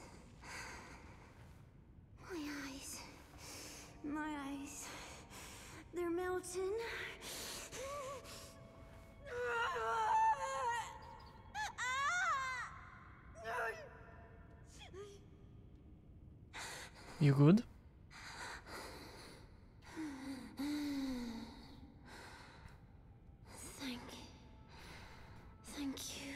My eyes, they're melting. You good? Thank you.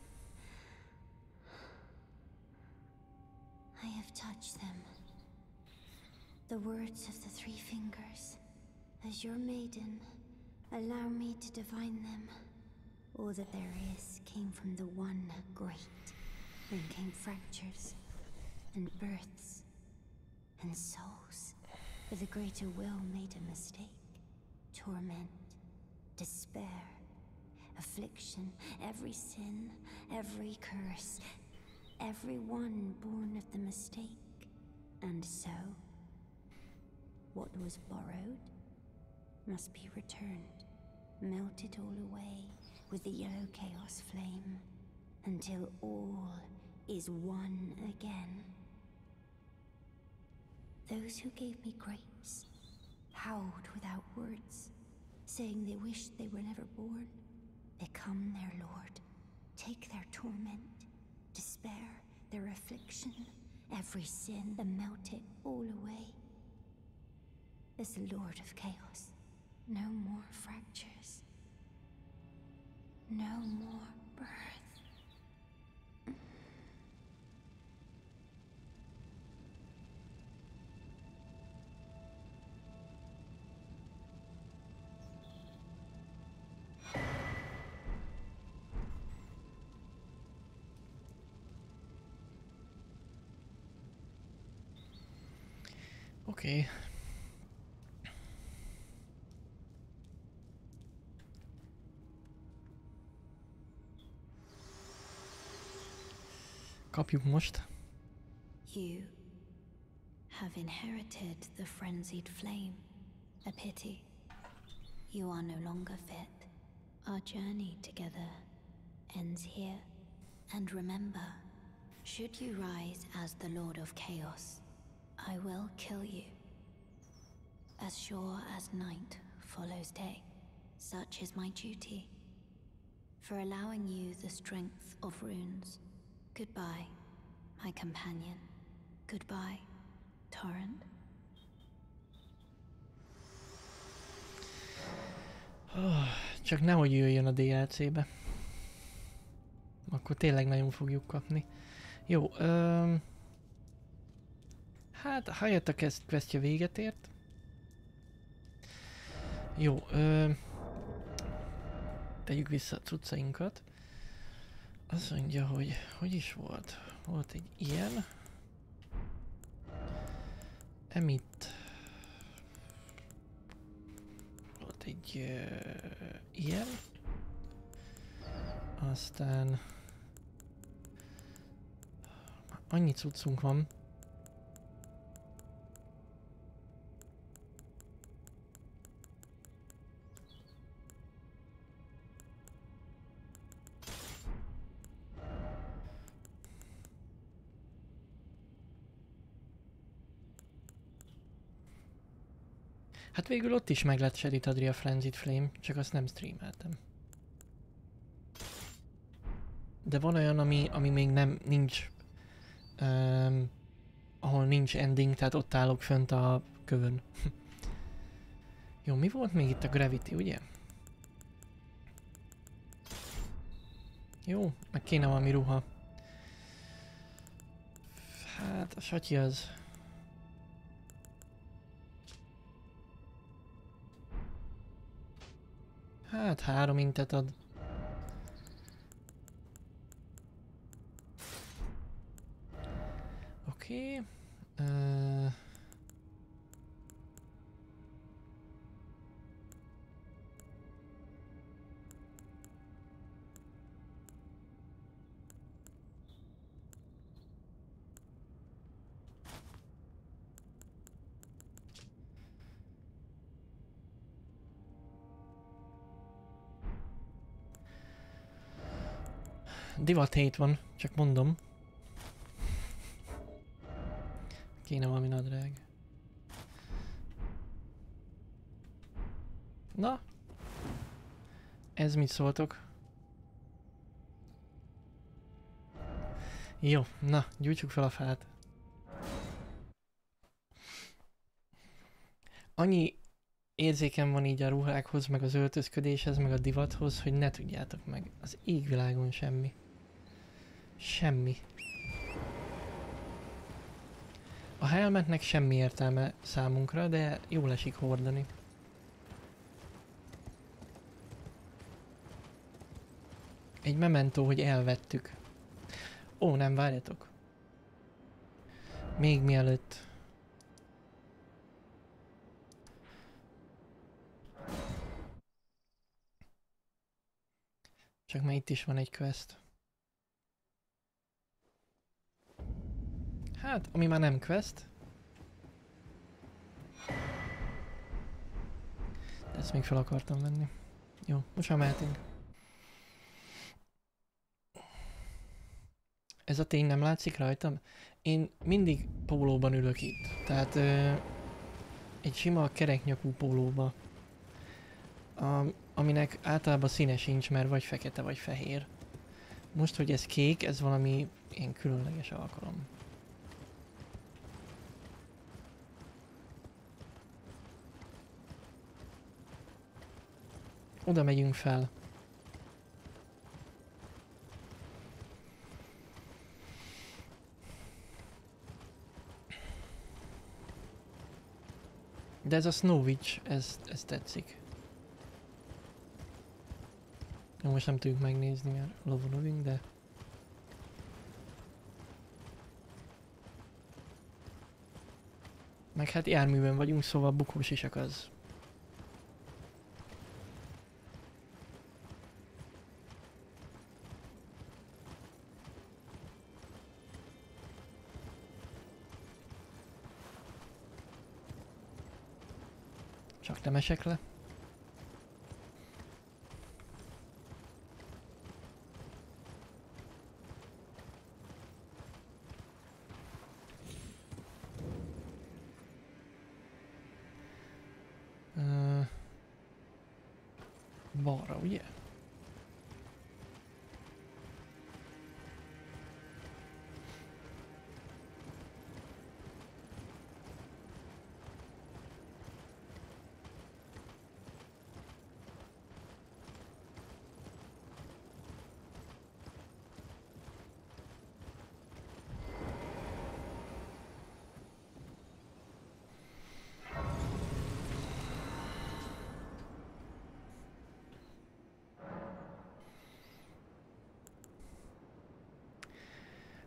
I have touched them. The words of the Three Fingers. As your maiden, allow me to divine them. All that there is came from the one great. Then came fractures, and births, and souls. For the greater will made a mistake. Torment, despair, affliction, every sin, every curse, every one born of the mistake. And so, what was borrowed must be returned, melted all away with the yellow chaos flame, until all is one again. Those who gave me grace howled without words, saying they wished they were never born. Become their lord, take their torment, despair, their affliction, every sin, and melt it all away. As the Lord of Chaos, no more fractures, no more birth. Oké. Kapjuk most. You have inherited the frenzied flame. A pity. You are no longer fit. Our journey together ends here. And remember, should you rise as the Lord of Chaos, I will kill you. As sure as night follows day, such is my duty. For allowing you the strength of runes. Goodbye, my companion. Goodbye, Torrent. Csak nehogy jöjjön a DLC-be. Akkor tényleg nagyon fogjuk kapni. Jó, hát helyett a questja véget ért. Jó, tegyük vissza a cuccainkat. Azt mondja, hogy is volt? Volt egy ilyen. Emit. Volt egy ilyen. Aztán annyi cuccunk van. Hát végül ott is meg lett Shadid Adria Frenzied Flame, csak azt nem streameltem. De van olyan, ami még nem nincs, ahol nincs ending, tehát ott állok fönt a kövön. Jó, mi volt még itt a Gravity, ugye? Jó, meg kéne valami ruha. Hát a satyi az... Hát 3 intet ad. Oké. Divat hét van, csak mondom. Kéne valami nadrág. Na? Ez mit szóltok? Jó, na, gyújtsuk fel a fát. Annyi érzékem van így a ruhákhoz, meg az öltözködéshez, meg a divathoz, hogy ne tudjátok meg. Az égvilágon semmi. Semmi. A helmetnek semmi értelme számunkra, de jól esik hordani. Egy mementó, hogy elvettük. Ó, nem, várjatok. Még mielőtt. Csak már itt is van egy quest. Hát, ami már nem quest. De ezt még fel akartam venni. Jó, most már mehetünk. Ez a tény nem látszik rajtam? Én mindig pólóban ülök itt. Tehát egy sima kereknyakú pólóba. Aminek általában színe sincs, mert vagy fekete vagy fehér. Most, hogy ez kék, ez valami ilyen különleges alkalom. Oda megyünk fel. De ez a Snow Witch, ez tetszik. Jó, most nem tudjuk megnézni, mert lovon ülünk, de... Meg hát járműben vagyunk, szóval bukós isak az. Csak nem esek le. Balra, ugye?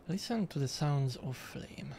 Listen to the sounds of flame.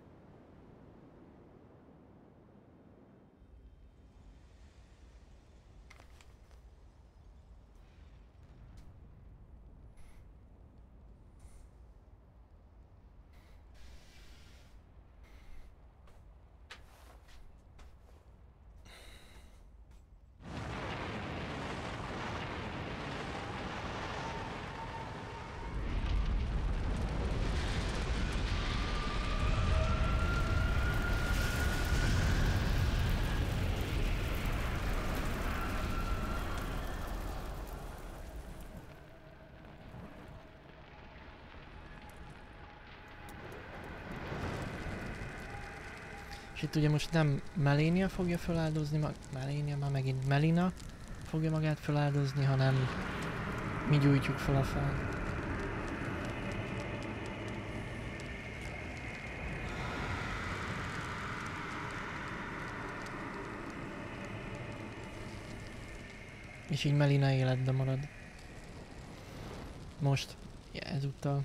És itt ugye most nem Malenia fogja feláldozni, Malenia, már megint Melina fogja magát feláldozni, hanem mi gyújtjuk fel a fát. És így Melina életben marad. Most, ja, ezúttal.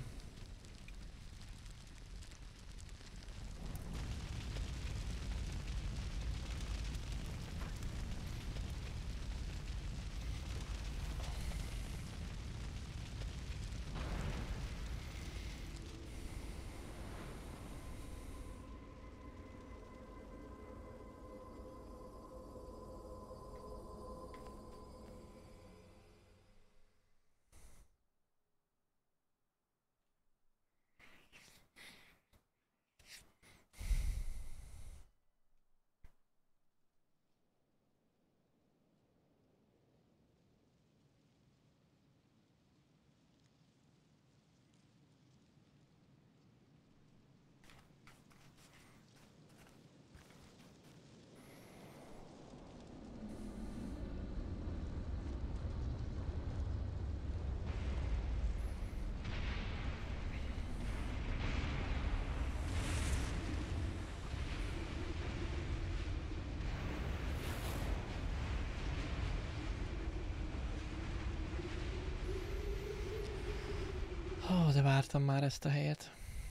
Ó, de vártam már ezt a helyet.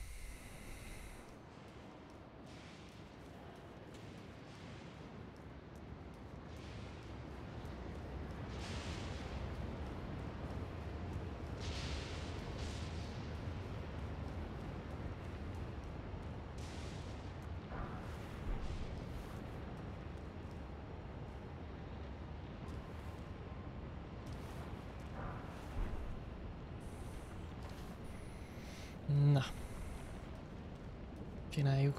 Na. Csináljuk.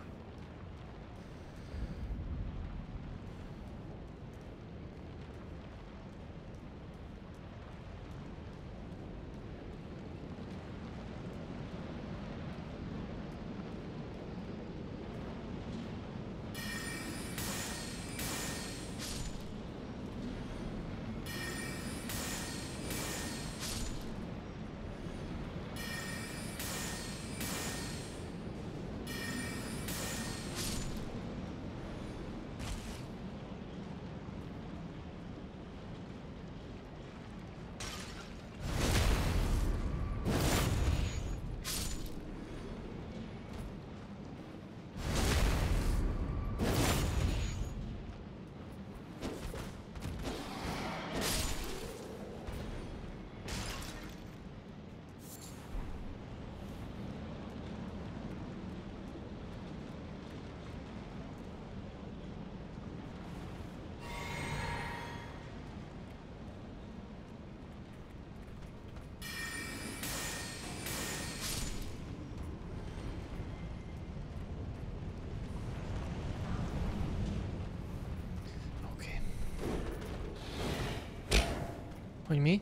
Hogy mi?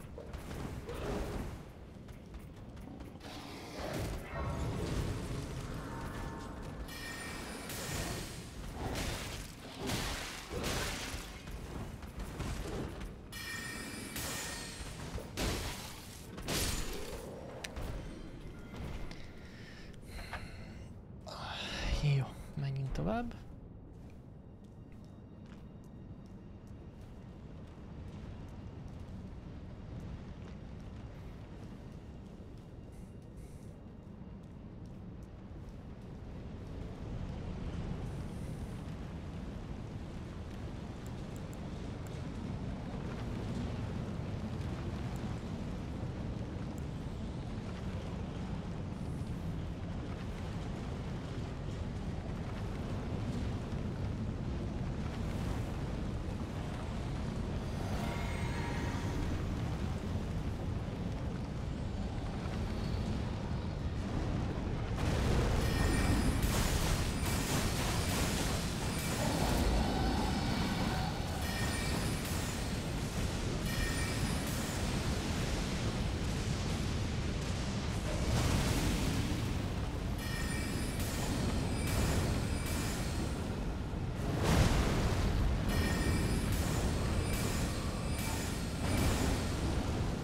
Jó, menjünk tovább.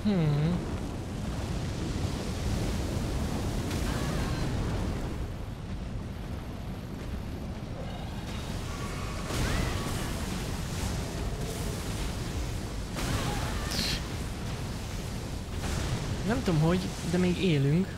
Nem tudom hogy, de még élünk.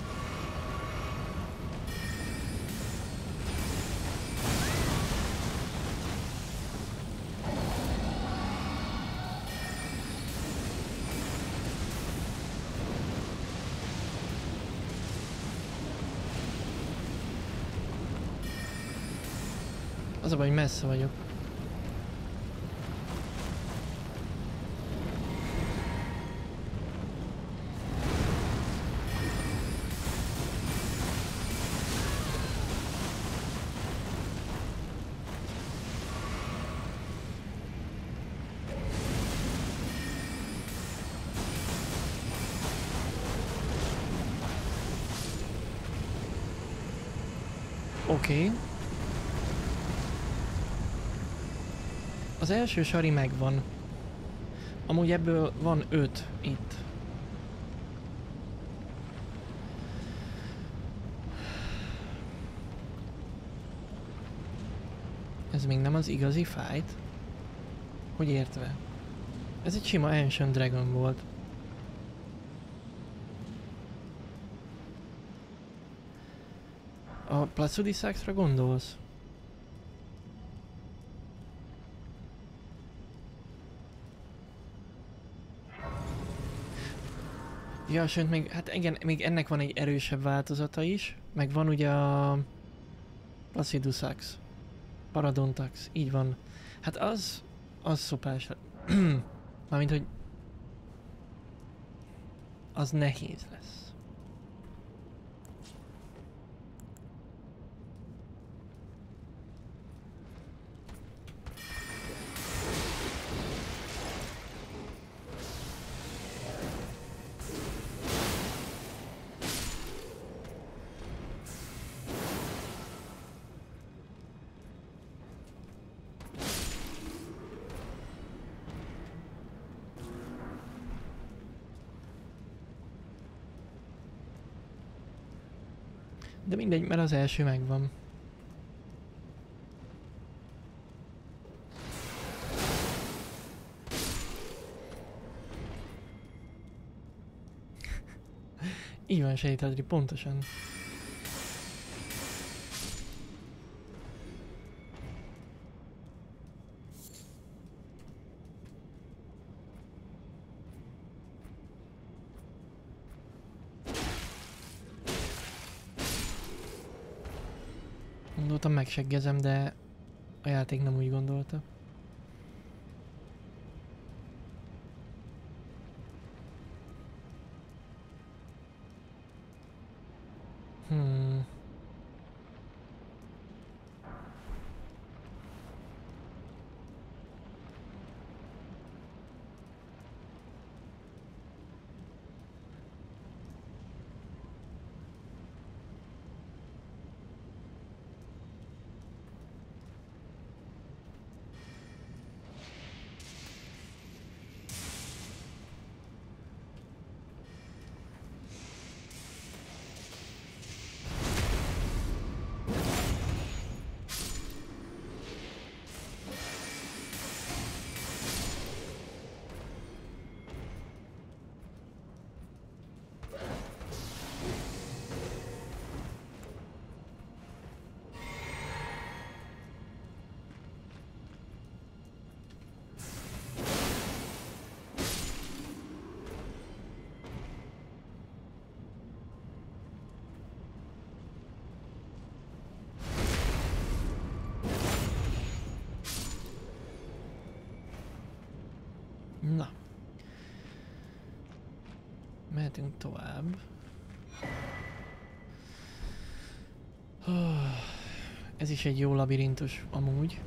Az a baj, hogy messze vagyok. Oké. Az első sari megvan. Amúgy ebből van 5 itt. Ez még nem az igazi fight? Hogy értve? Ez egy sima Ancient Dragon volt. A Placidusaxra gondolsz? Ja, sőt, még, hát igen, még ennek van egy erősebb változata is, meg van ugye a Placidusax, Parodontax, így van. Hát az szopás, mármint, hogy az nehéz lesz. De mindegy, mert az első megvan. Így van, Sejtadri, pontosan. Gondoltam megseggezem, de a játék nem úgy gondolta. Na. Mehetünk tovább. Ez is egy jó labirintus amúgy.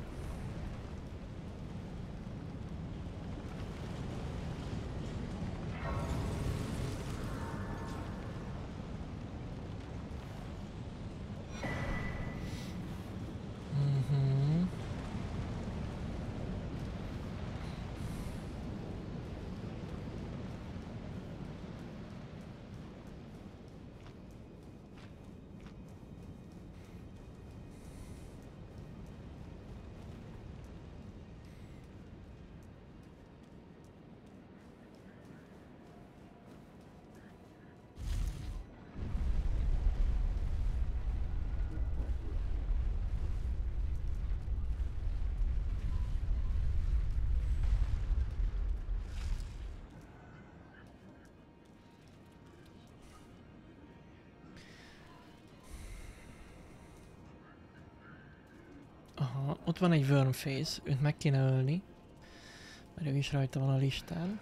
Aha, ott van egy Wormface, őt meg kéne ölni, mert ő is rajta van a listán.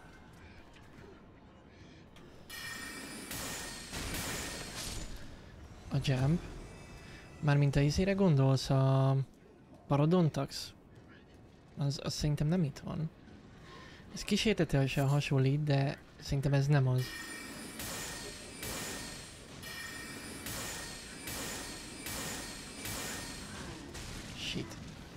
A Jump. Mármint a izére gondolsz, a Parodontax? Az szerintem nem itt van. Ez kísérletesen hasonlít, de szerintem ez nem az. Shit.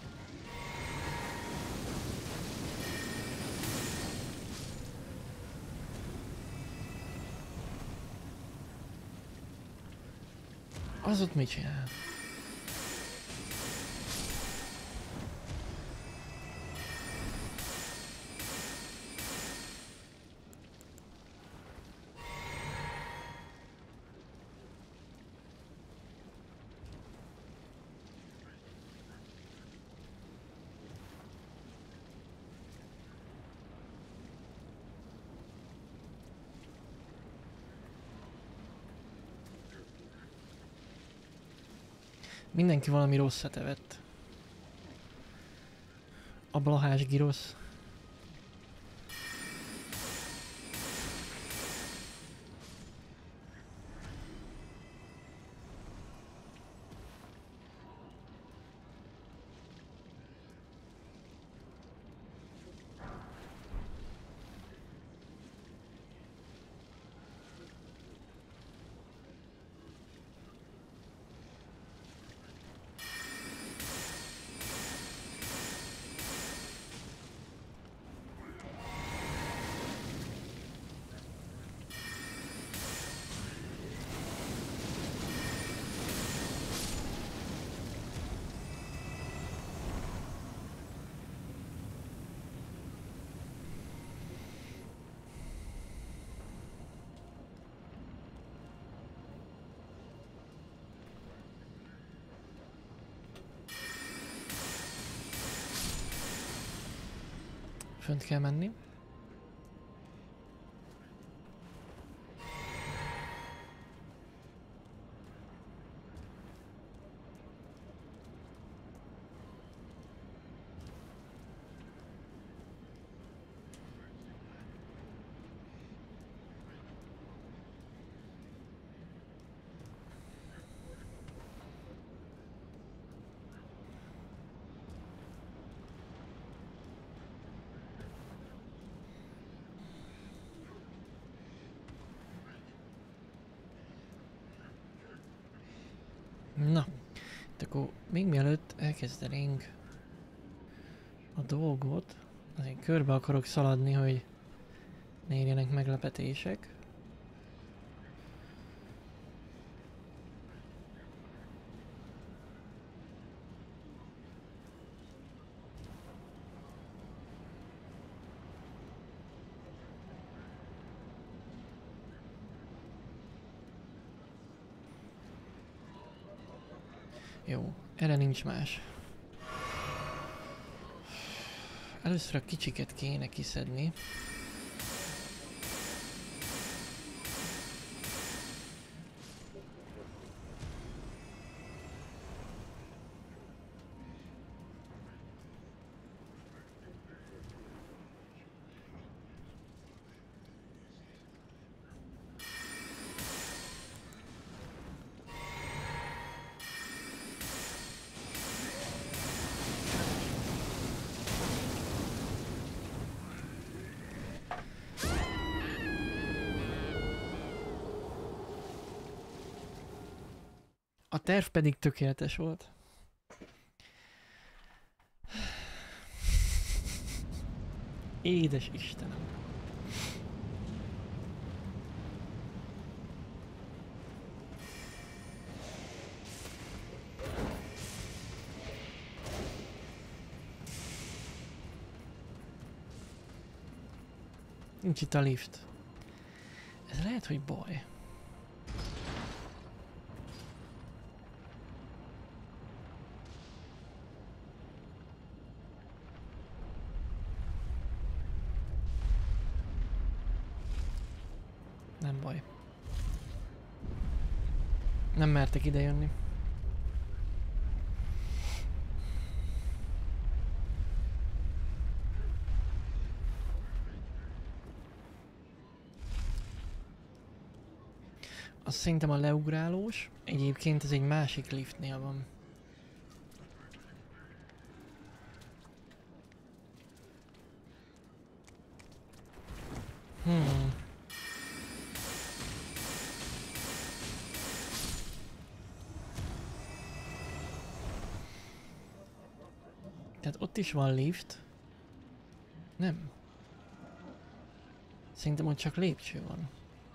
Az ott mit csinál? Mindenki valami rosszat evett. A blahás girosz. Fönt kell menni. Na, akkor még mielőtt elkezdenénk a dolgot, azért körbe akarok szaladni, hogy ne érjenek meglepetések. Jó, erre nincs más. Először a kicsiket kéne kiszedni. A terv pedig tökéletes volt. Édes Istenem. Nincs itt a lift. Ez lehet, hogy baj. Nem baj. Nem mertek ide jönni. Az szerintem a leugrálós. Egyébként ez egy másik liftnél van. Tehát ott is van lift. Nem. Szerintem ott csak lépcső van.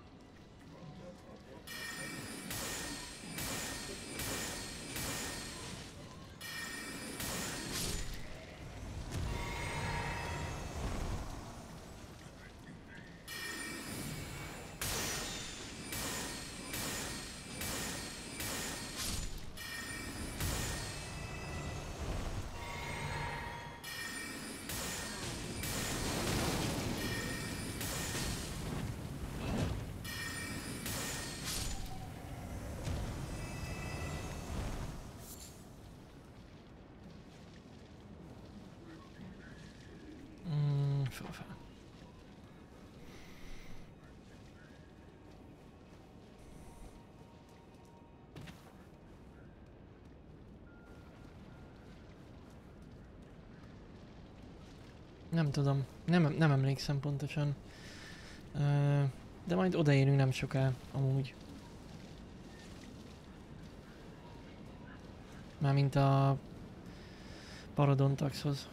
Fölfel. Nem tudom, nem emlékszem pontosan. De majd odaérünk nem soká, amúgy. Mármint a Parodontaxhoz.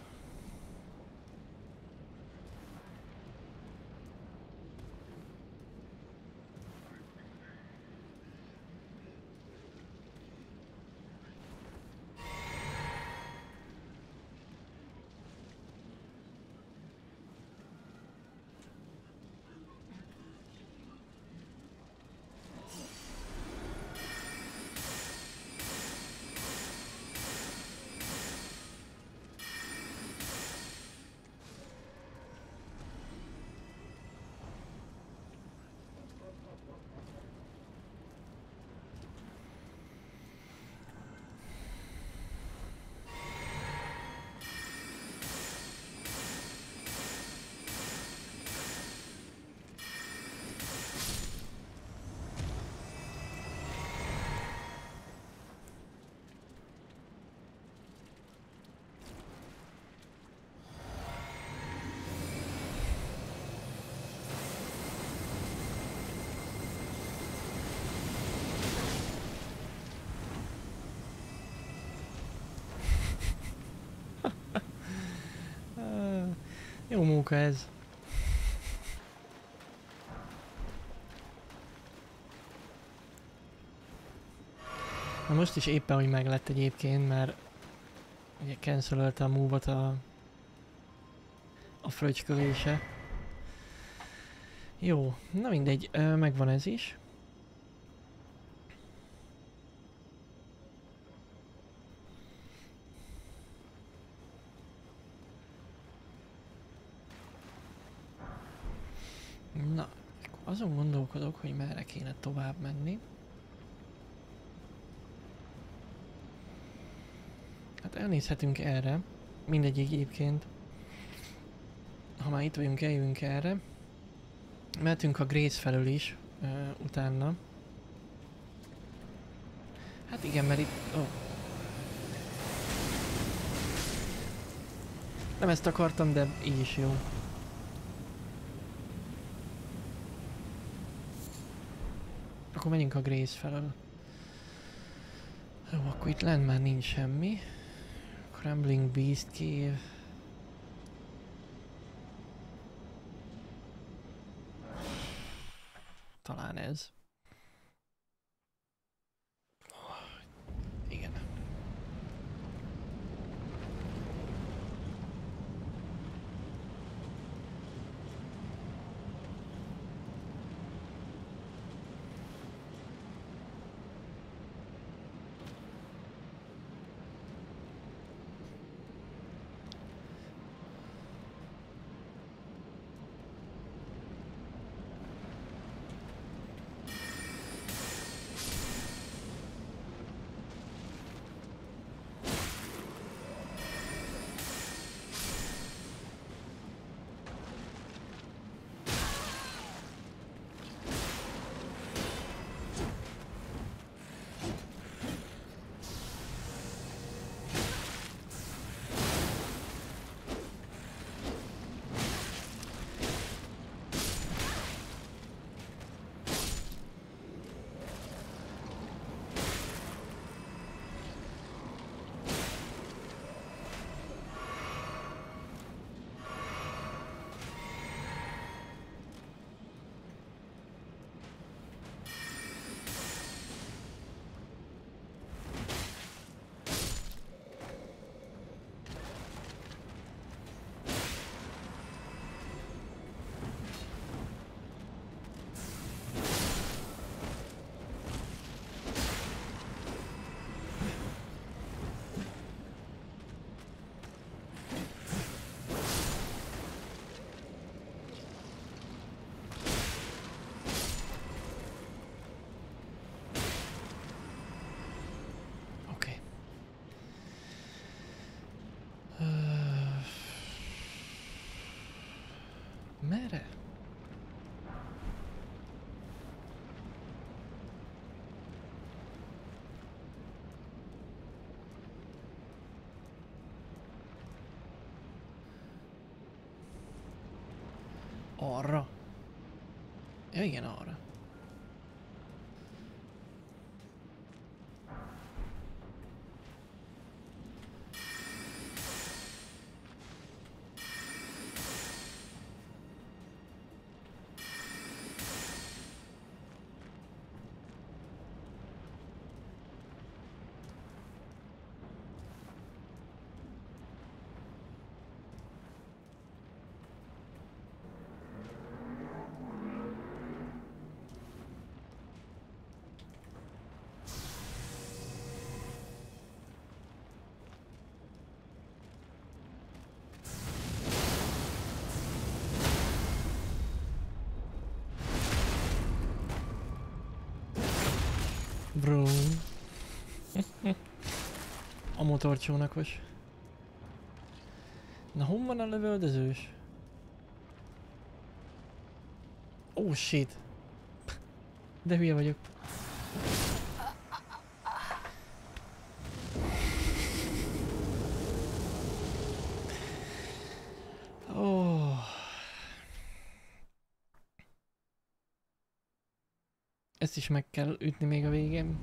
Jó munka ez. Na most is éppen, hogy meg lett egyébként, mert ugye cancelölte a move-ot a fröcskövése. Jó, na mindegy, megvan ez is. Na, azon gondolkodok, hogy merre kéne tovább menni. Hát elnézhetünk erre, mindegyik egyébként. Ha már itt vagyunk, eljövünk erre. Mehetünk a Grace felől is, utána. Hát igen, mert itt... Oh. Nem ezt akartam, de így is jó. Akkor menjünk a Grace felől. Jó, akkor itt lent már nincs semmi. Crumbling Beast Cave. Talán ez. Igen. Merre? Arra. Ja, igen, arra. Bro. A motorcsónakos. Na, hon van a lövöldözős? Oh shit. De hülye vagyok. Oh. Ezt is meg kell ütni még a végén.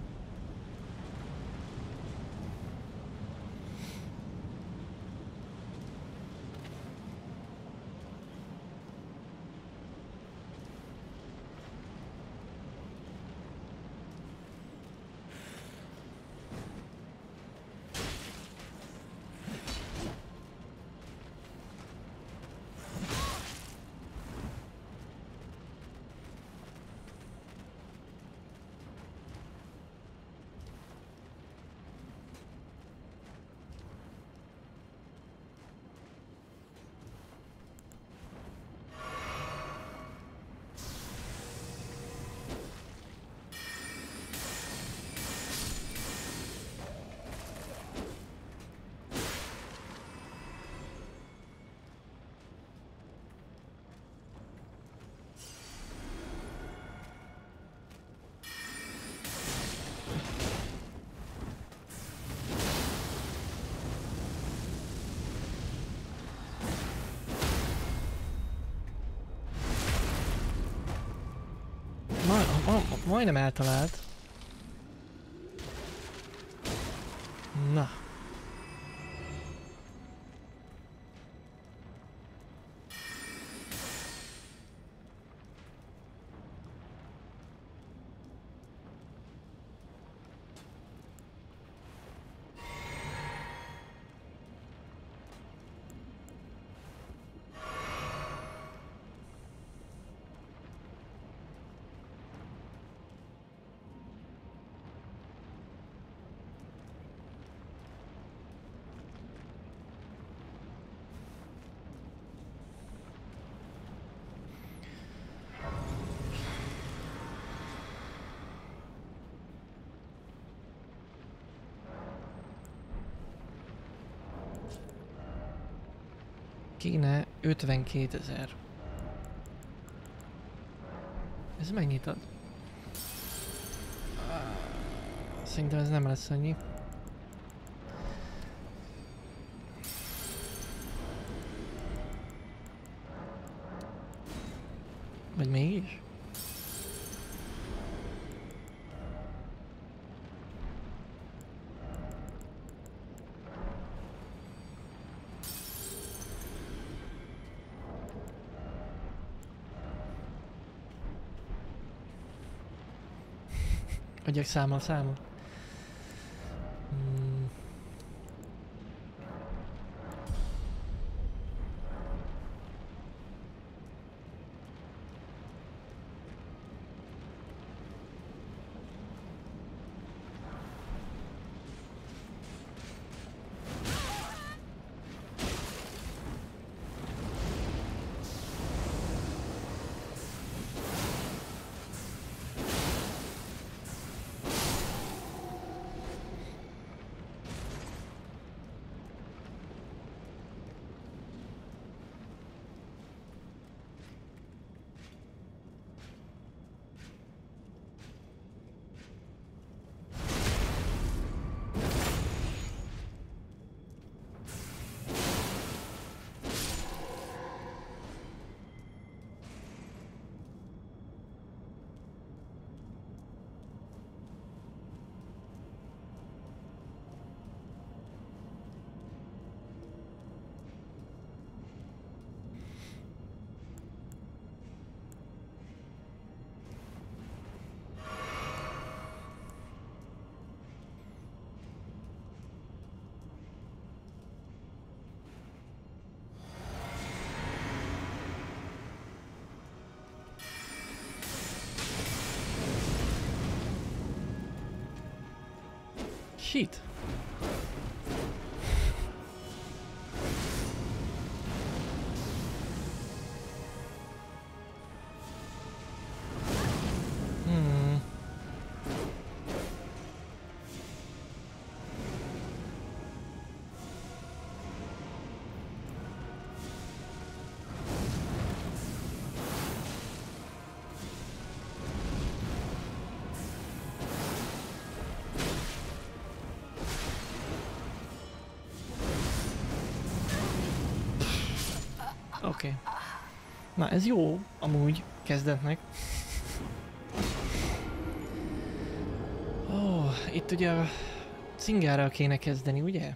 Majdnem eltalált. Na. Kéne 52 000. Ez mennyit ad? Szerintem ez nem lesz annyi. Vagy mégis? Adjak számol. Shit. Oké. Na ez jó, amúgy kezdetnek. Ó, itt ugye a cingárral kéne kezdeni, ugye?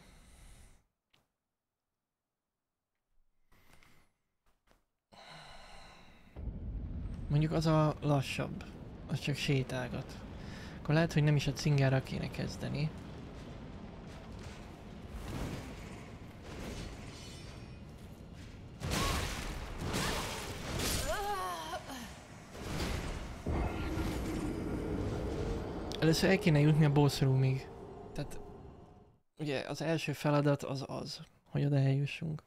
Mondjuk az a lassabb, az csak sétálgat. Akkor lehet, hogy nem is a cingárral kéne kezdeni. Először el kéne jutni a boss roomig. Tehát ugye az első feladat az, hogy oda eljussunk.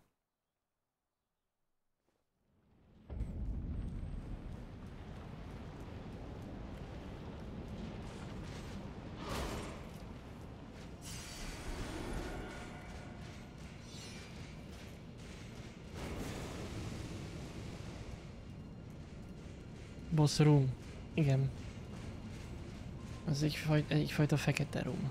Boss room. Igen. Az egyfajta fekete room.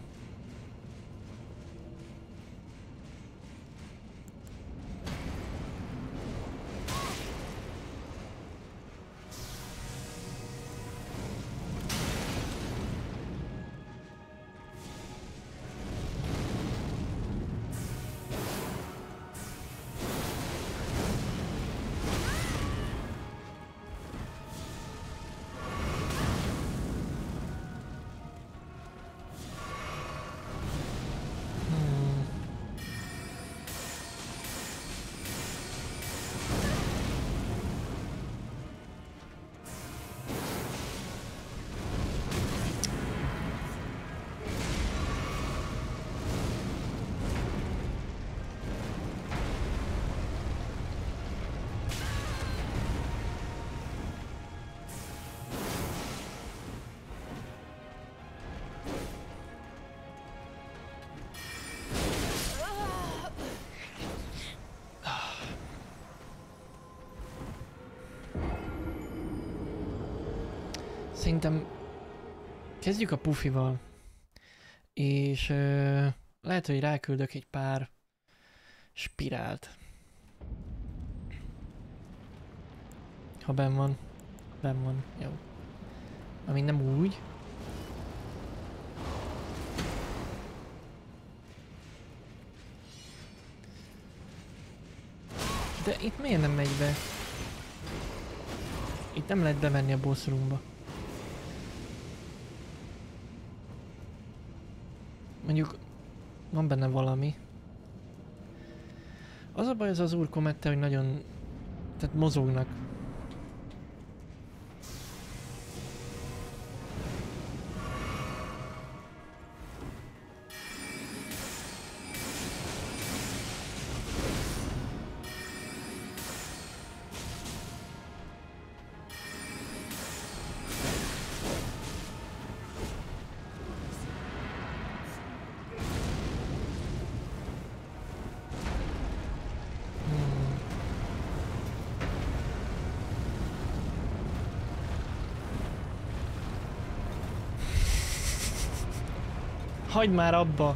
Szerintem kezdjük a pufival, és lehet, hogy ráküldök egy pár spirált. Ha benn van, jó. Ami nem úgy. De itt miért nem megy be? Itt nem lehet bemenni a boss roomba. Mondjuk van benne valami. Az a baj az Urkomettel, hogy nagyon... tehát mozognak. Hagyd már abba!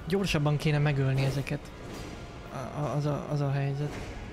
Gyorsabban kéne megölni ezeket. Az a helyzet.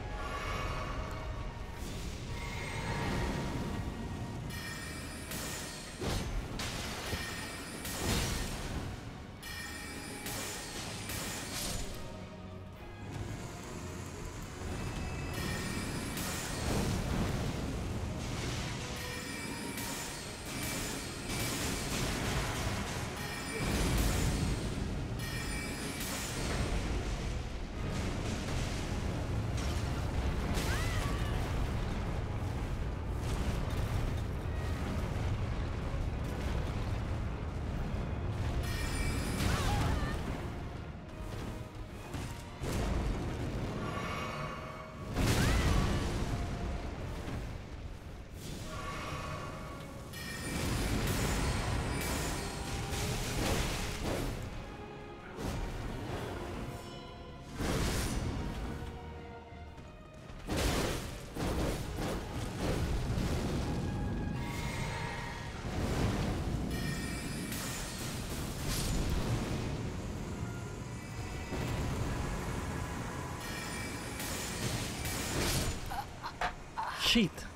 Shit!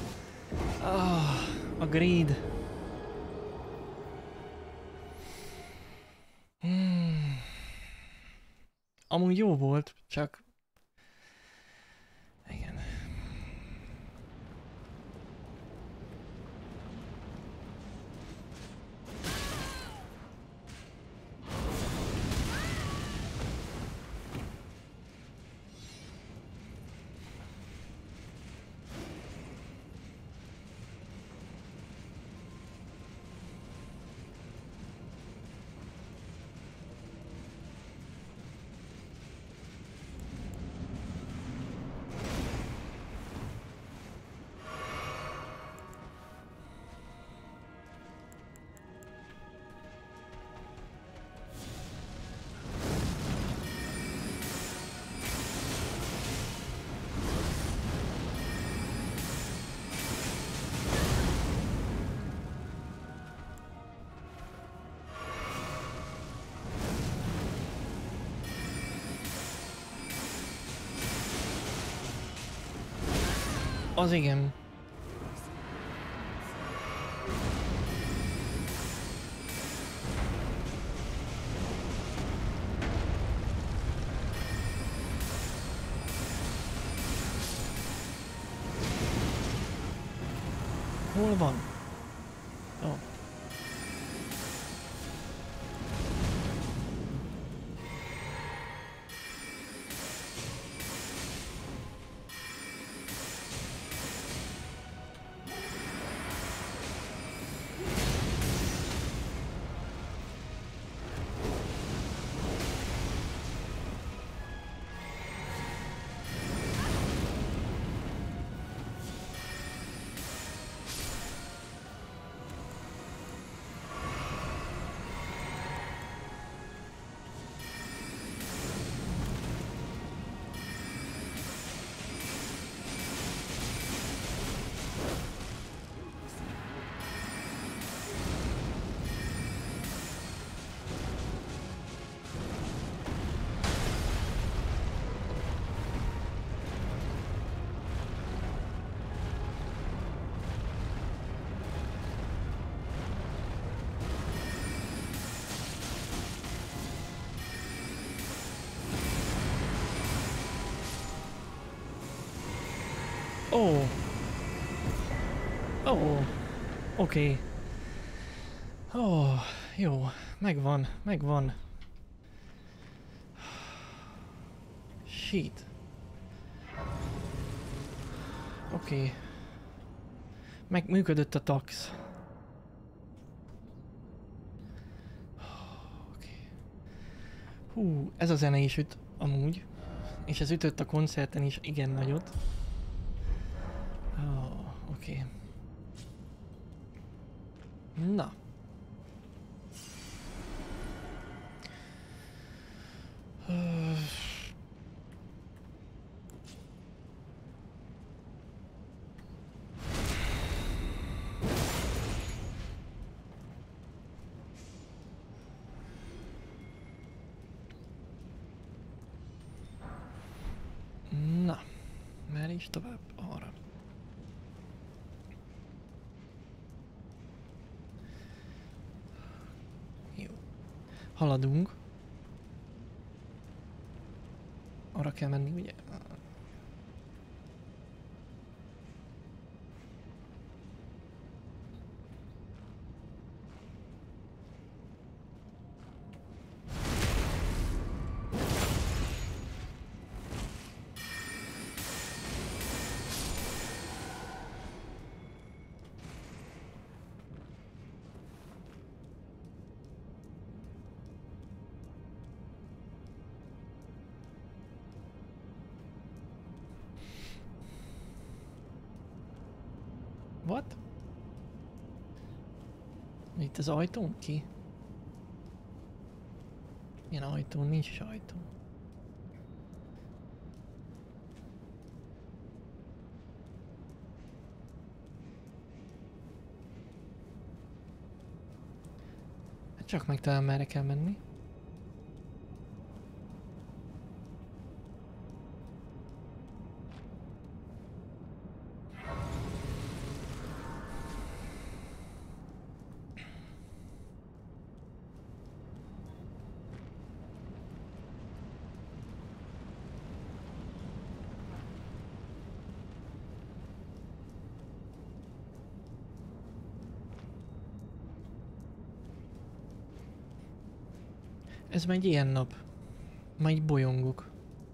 Agreed. Amúgy jó volt, csak... Igen. Az igen. Hol van? Ó. Ó. Ó. Oké. Ó, jó. Megvan, megvan. Shit. Oké. Megműködött a tax. Oké. Hú, ez a zene is üt amúgy. És ez ütött a koncerten is igen nagyot. Oké. Na. Merre is tovább? Arra. Jó. Haladunk. Arra kell menni, ugye? What? Itt az ajtón ki? Milyen ajtón? Nincs is ajtó. Hát csak megtalálom, merre kell menni. Ez már egy ilyen nap. Már így bolyongok.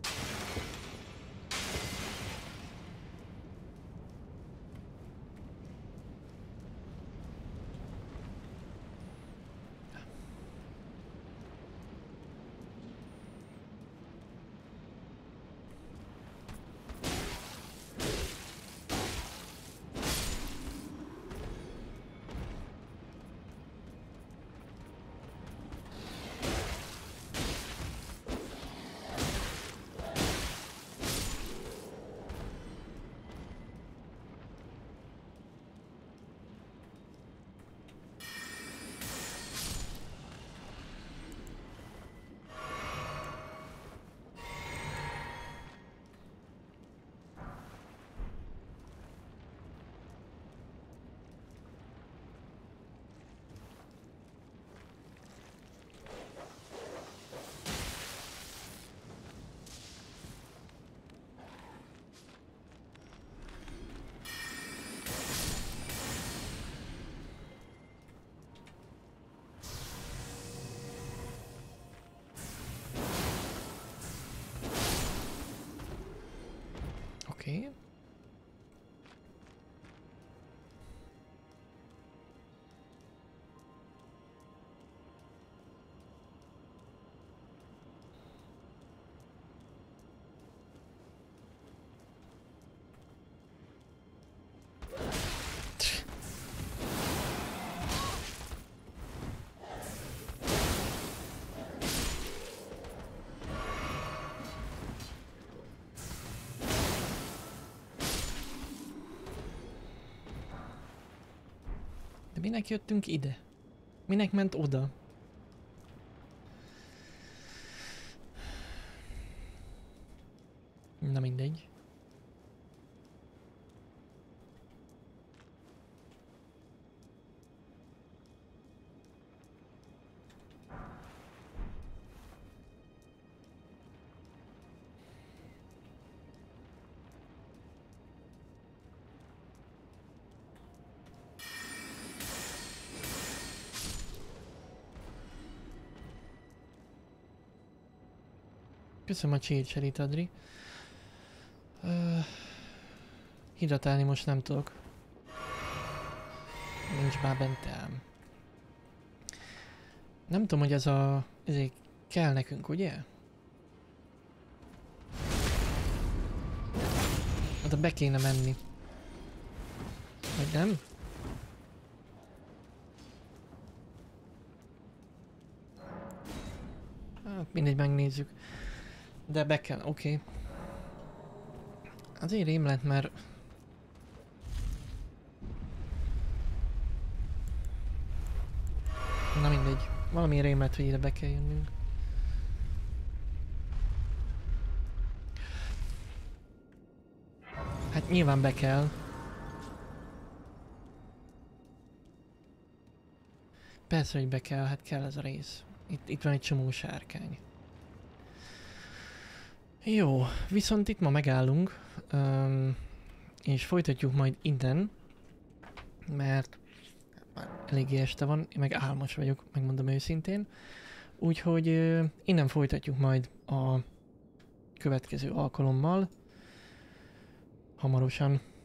Oké. De minek jöttünk ide? Minek ment oda? Na mindegy. Köszönöm a cheat-sherit, Adri. Hidratálni most nem tudok. Nincs már bent ám. Nem tudom, hogy ezért kell nekünk, ugye? Hát be kéne menni. Vagy nem? Hát mindegy, megnézzük. De be kell, oké. Azért rém lett, mert... Na mindegy. Valami rém lett, hogy ide be kell jönnünk. Hát nyilván be kell. Persze, hogy be kell, hát kell ez a rész. Itt van egy csomó sárkány. Jó, viszont itt ma megállunk, és folytatjuk majd innen, mert már eléggé este van, én meg álmos vagyok, megmondom őszintén. Úgyhogy innen folytatjuk majd a következő alkalommal, hamarosan.